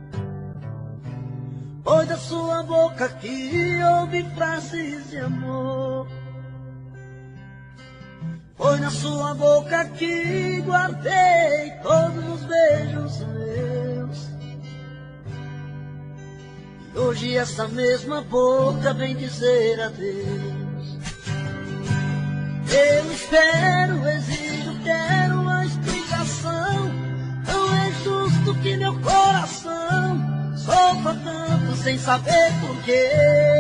Foi da sua boca que ouvi frases de amor. Foi na sua boca que guardei todos os beijos meus. E hoje essa mesma boca vem dizer adeus. Eu espero, exijo, quero uma explicação. Não é justo que meu coração sofra tanto sem saber porquê.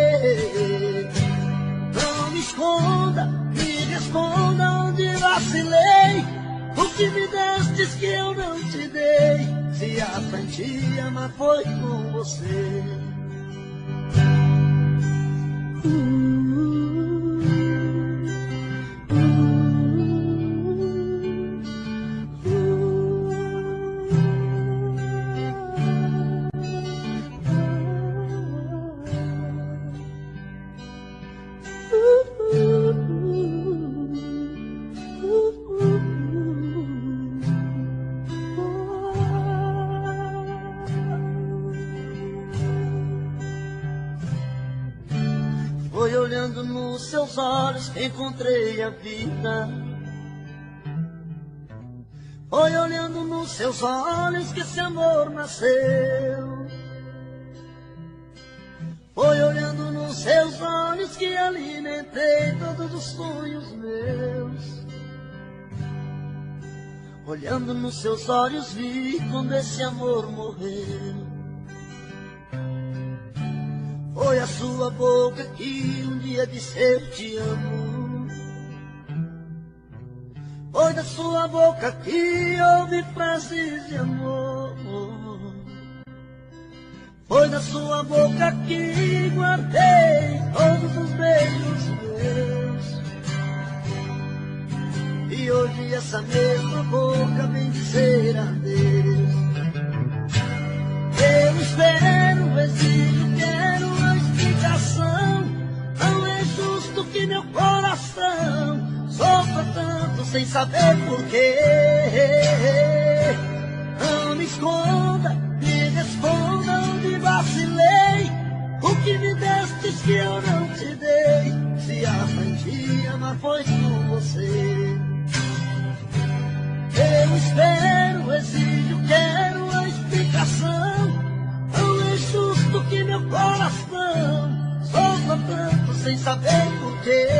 Não me esconda, me responda onde vacilei. O que me destes que eu não te dei. Se aprendi a amar foi com você. Foi olhando nos seus olhos que encontrei a vida. Foi olhando nos seus olhos que esse amor nasceu. Foi olhando nos seus olhos que alimentei todos os sonhos meus. Olhando nos seus olhos vi quando esse amor morreu. Foi a sua boca que um dia disse eu te amo. Foi da sua boca que ouvi frases de amor. Foi da sua boca que guardei todos os beijos meus. E hoje essa mesma boca vem dizer adeus. Eu espero, exijo, quero uma explicação. Não é justo que meu coração sofra tanto sem saber porquê. Não me esconda, me responda onde vacilei. O que me destes que eu não te dei. Se aprendi a amar foi com você. Eu espero, exijo, quero uma explicação. Não é justo que meu coração sofra tanto sem saber porquê.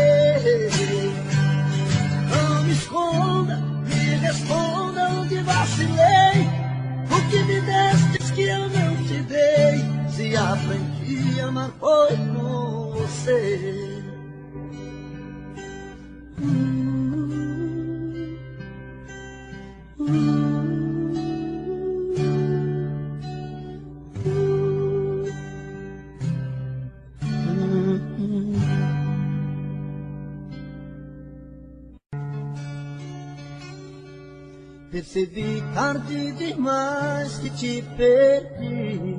Não me esconda, me responda onde vacilei. O que me destes que eu não te dei. Se aprendi a amar foi com você. Percebi tarde demais que te perdi.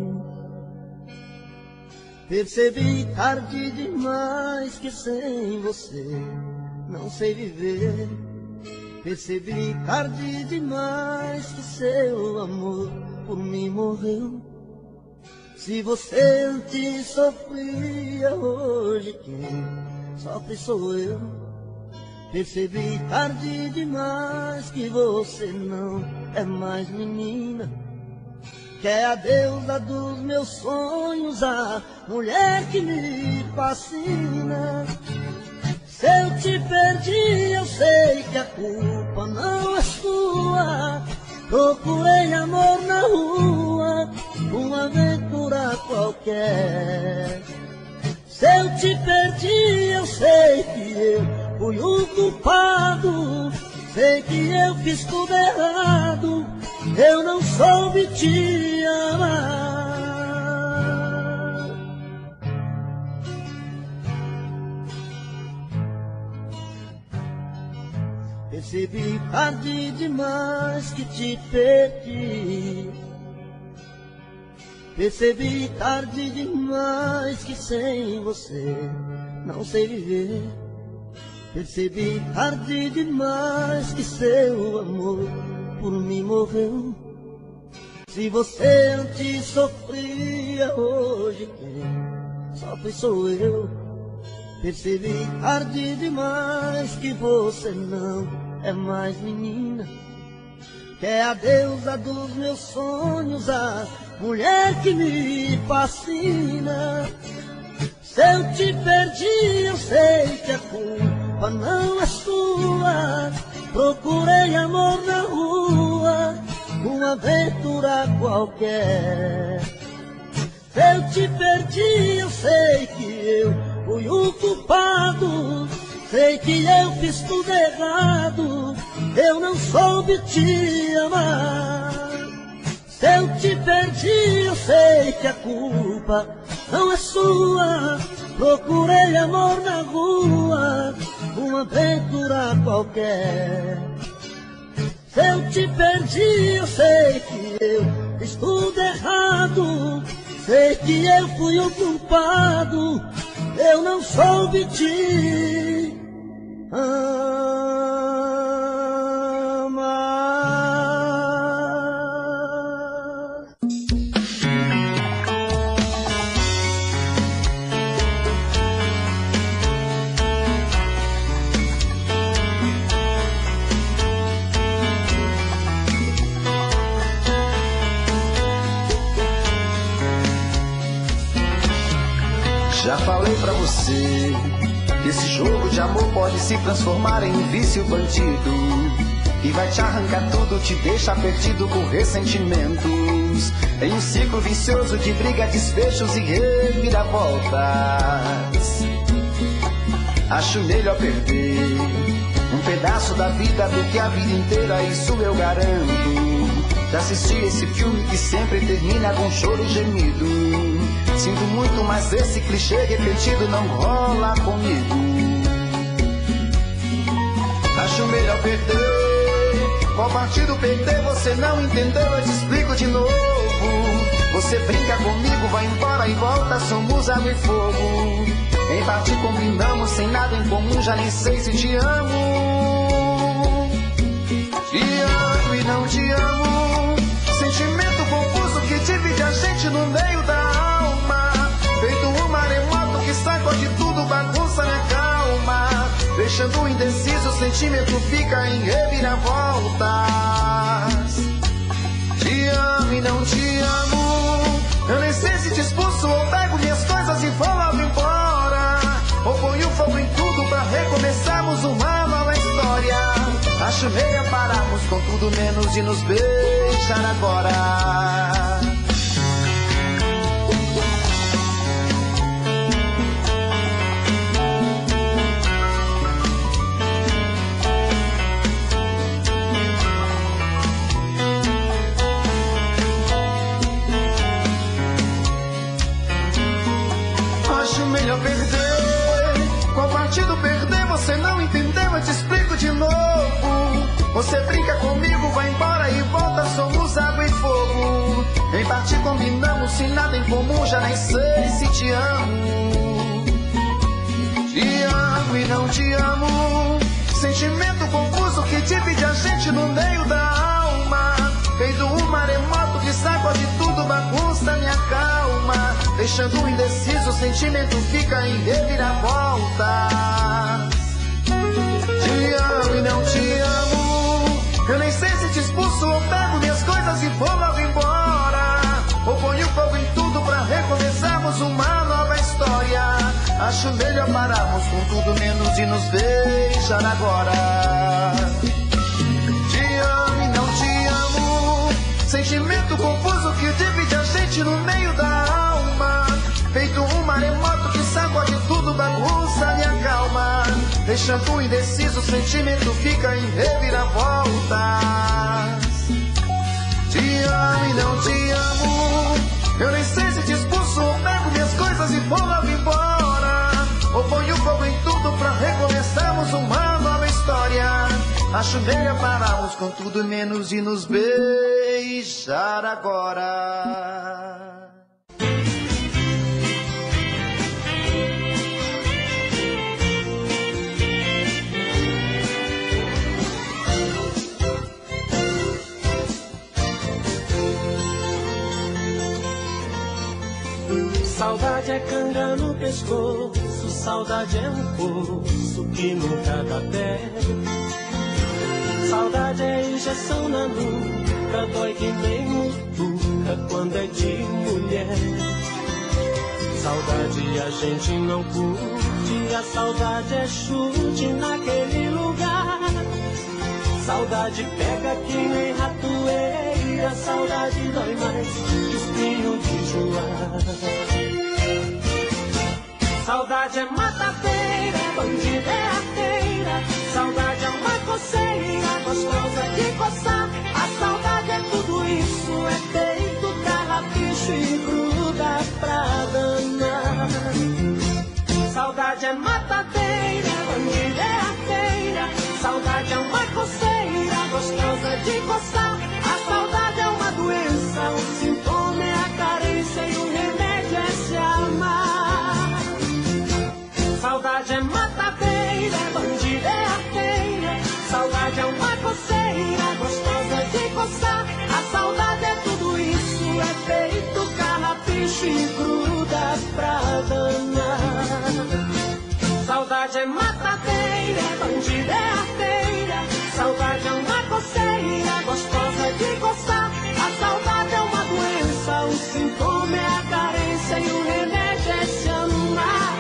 Percebi tarde demais que sem você não sei viver. Percebi tarde demais que seu amor por mim morreu. Se você antes sofria, hoje quem sofre sou eu. Percebi tarde demais que você não é mais menina. que é a deusa dos meus sonhos, a mulher que me fascina. Se eu te perdi, eu sei que a culpa não é sua. Procurei amor na rua, uma aventura qualquer. Se eu te perdi, eu sei que eu fui o culpado. Sei que eu fiz tudo errado, eu não soube te amar. Percebi tarde demais que te perdi. Percebi tarde demais que sem você não sei viver. Percebi tarde demais que seu amor por mim morreu. Se você antes sofria, hoje quem sofre sou eu. Percebi tarde demais que você não é mais menina, que é a deusa dos meus sonhos, a mulher que me fascina. Se eu te perdi, eu sei que a culpa não é sua. Procurei amor na rua, uma aventura qualquer. Se eu te perdi, eu sei que eu fui o culpado. Sei que eu fiz tudo errado, eu não soube te amar. Se eu te perdi, eu sei que a culpa não é sua. Procurei amor na rua, uma aventura qualquer. Se eu te perdi, eu sei que eu fiz tudo errado. Sei que eu fui o culpado, eu não soube te amar. Já falei pra você que esse jogo de amor pode se transformar em um vício bandido, que vai te arrancar tudo, te deixar perdido por ressentimentos, em um ciclo vicioso de briga, desfechos e reviravoltas. Acho melhor perder um pedaço da vida do que a vida inteira, isso eu garanto. Já assisti esse filme que sempre termina com choro e gemido. Sinto muito, mas esse clichê repetido não rola comigo. Acho melhor perder. Qual partido perder? Você não entendeu, eu te explico de novo. Você brinca comigo, vai embora e volta, somos água e fogo. Em parte combinamos, sem nada em comum, já nem sei se te amo. Te amo e não te amo. Sentimento confuso que divide a gente no meio da alma. Feito um maremoto que sacode tudo, bagunça minha calma. Deixando indeciso, o sentimento fica em reviravoltas. Te amo e não te amo. Eu nem sei se te expulso ou pego minhas coisas e vou logo embora. Ou ponho fogo em tudo pra recomeçarmos uma nova história. Acho melhor pararmos com tudo menos de nos beijar agora. Acho melhor perder. Qual partido perder? Você não entendeu, eu te explico de novo. Você brinca comigo, vai embora e volta, somos água e fogo. Em parte combinamos, sem nada em comum, já nem sei se te amo. Te amo e não te amo. Sentimento confuso que divide a gente no meio da alma. Feito um maremoto que sacode tudo, bagunça minha calma. Deixando indeciso, o sentimento fica em reviravoltas. Te amo e não te amo. Eu nem sei se te expulso ou pego minhas coisas e vou logo embora. Acho melhor pararmos com tudo menos de nos beijar agora. Te amo e não te amo, sentimento confuso que divide a gente no meio da alma. Feito um maremoto que sacode tudo, bagunça e acalma. Deixando indeciso, o sentimento fica em reviravoltas. Te amo e não te amo, eu nem sei se te expulso ou pego minhas coisas e vou logo embora. Ou ponho fogo em tudo pra recomeçarmos uma nova história. Acho melhor pararmos com tudo menos de nos beijar agora. Saudade é canga no pescoço, saudade é um poço que nunca dá pé. Saudade é injeção na nuca, dói que nem mutuca quando é de mulher. Saudade a gente não curte, a saudade é chute naquele lugar. Saudade pega que nem ratoeira, saudade dói mais que espinho de joar. Saudade é matadeira, bandida é arteira. Saudade é uma coceira, gostosa de coçar. A saudade é tudo isso, é peito, carrapicho e gruda pra danar. Saudade é matadeira, bandida é arteira. Saudade é uma coceira, gostosa de coçar. A saudade é uma doença, o sintoma é a carência e o remédio é se amar. Saudade é matadeira, bandida é arteira. Saudade é uma coceira, gostosa de coçar. A saudade é tudo isso, é peito, carrapicho e gruda pra danar. Saudade é matadeira, bandida é arteira. Saudade é uma coceira, gostosa de coçar. A saudade é uma doença, o sintoma é a carência e o remédio é se amar.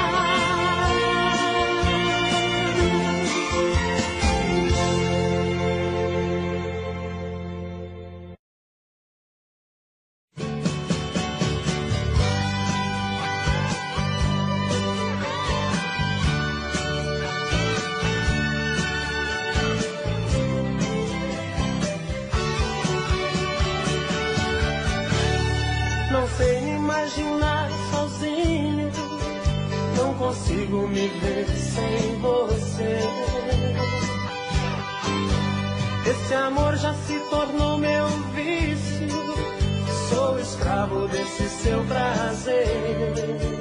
Não sei me imaginar sozinho, não consigo me ver sem você. Esse amor já se tornou meu vício, sou escravo desse seu prazer.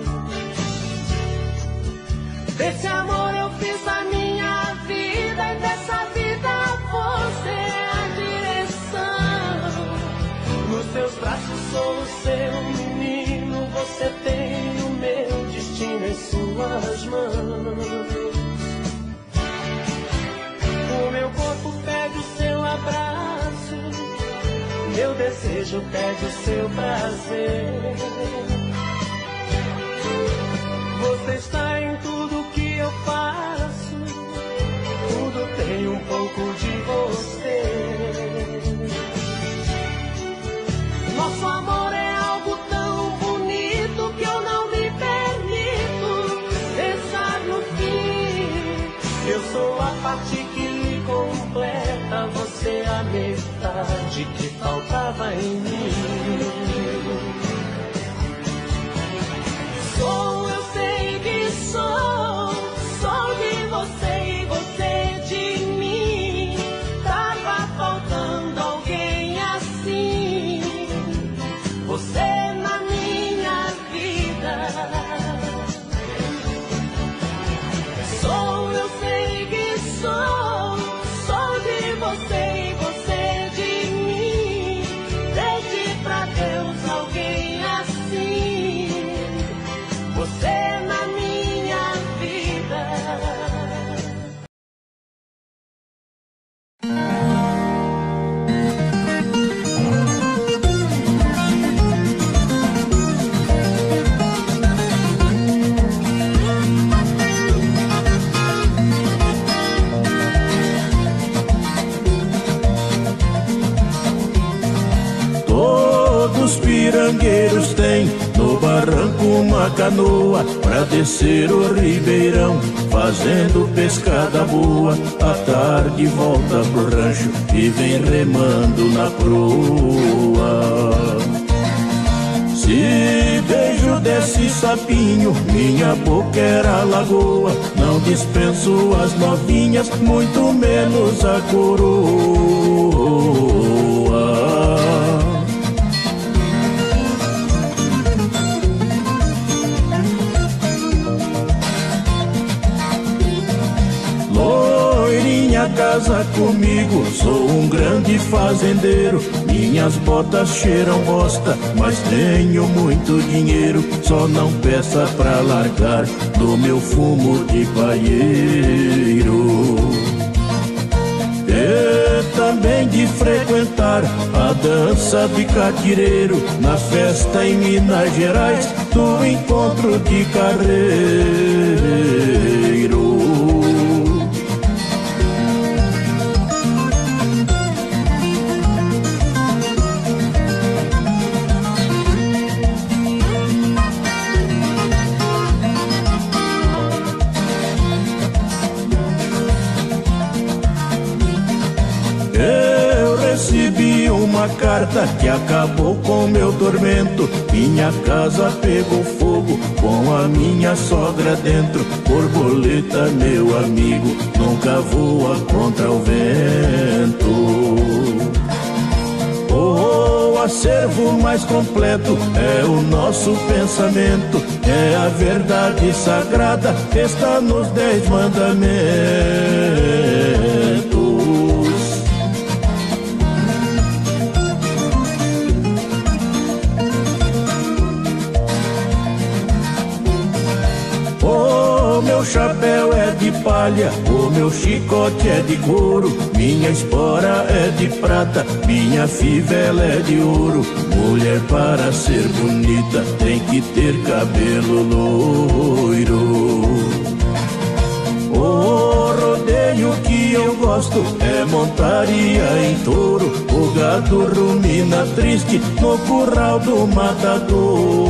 Desse amor eu fiz a minha vida e dessa vida você é a direção. Nos seus braços sou o seu menino, você tem o meu destino em suas mãos. O meu corpo pede o seu abraço, meu desejo pede o seu prazer. Você está em tudo que eu faço, tudo tem um pouco de você. Nosso amor é algo tão bonito que eu não me permito pensar no fim. Eu sou a parte que lhe completa, você a metade que faltava em mim. Eu sei que sou de você e você de mim. Tava faltando alguém assim, você na minha vida. Eu sei que sou de você e você de mim. Desde seringueiros têm no barranco uma canoa pra descer o ribeirão, fazendo pescada boa. À tarde volta pro rancho e vem remando na proa. Se beijo desse sapinho, minha boca era lagoa. Não dispenso as novinhas, muito menos a coroa. Loirinha, casa comigo, sou um grande fazendeiro. Minhas botas cheiram bosta, mas tenho muito dinheiro. Só não peça pra largar do meu fumo de paieiro. E também de frequentar a dança de catireiro, na festa em Minas Gerais do encontro de carreiro. Uma carta que acabou com meu tormento. Minha casa pegou fogo com a minha sogra dentro. Borboleta, meu amigo, nunca voa contra o vento. O acervo mais completo é o nosso pensamento. É a verdade sagrada, está nos 10 mandamentos. O meu chapéu é de palha, o meu chicote é de couro, minha espora é de prata, minha fivela é de ouro. Mulher, para ser bonita tem que ter cabelo loiro. O rodeio que eu gosto é montaria em touro. O gado rumina triste no curral do matador.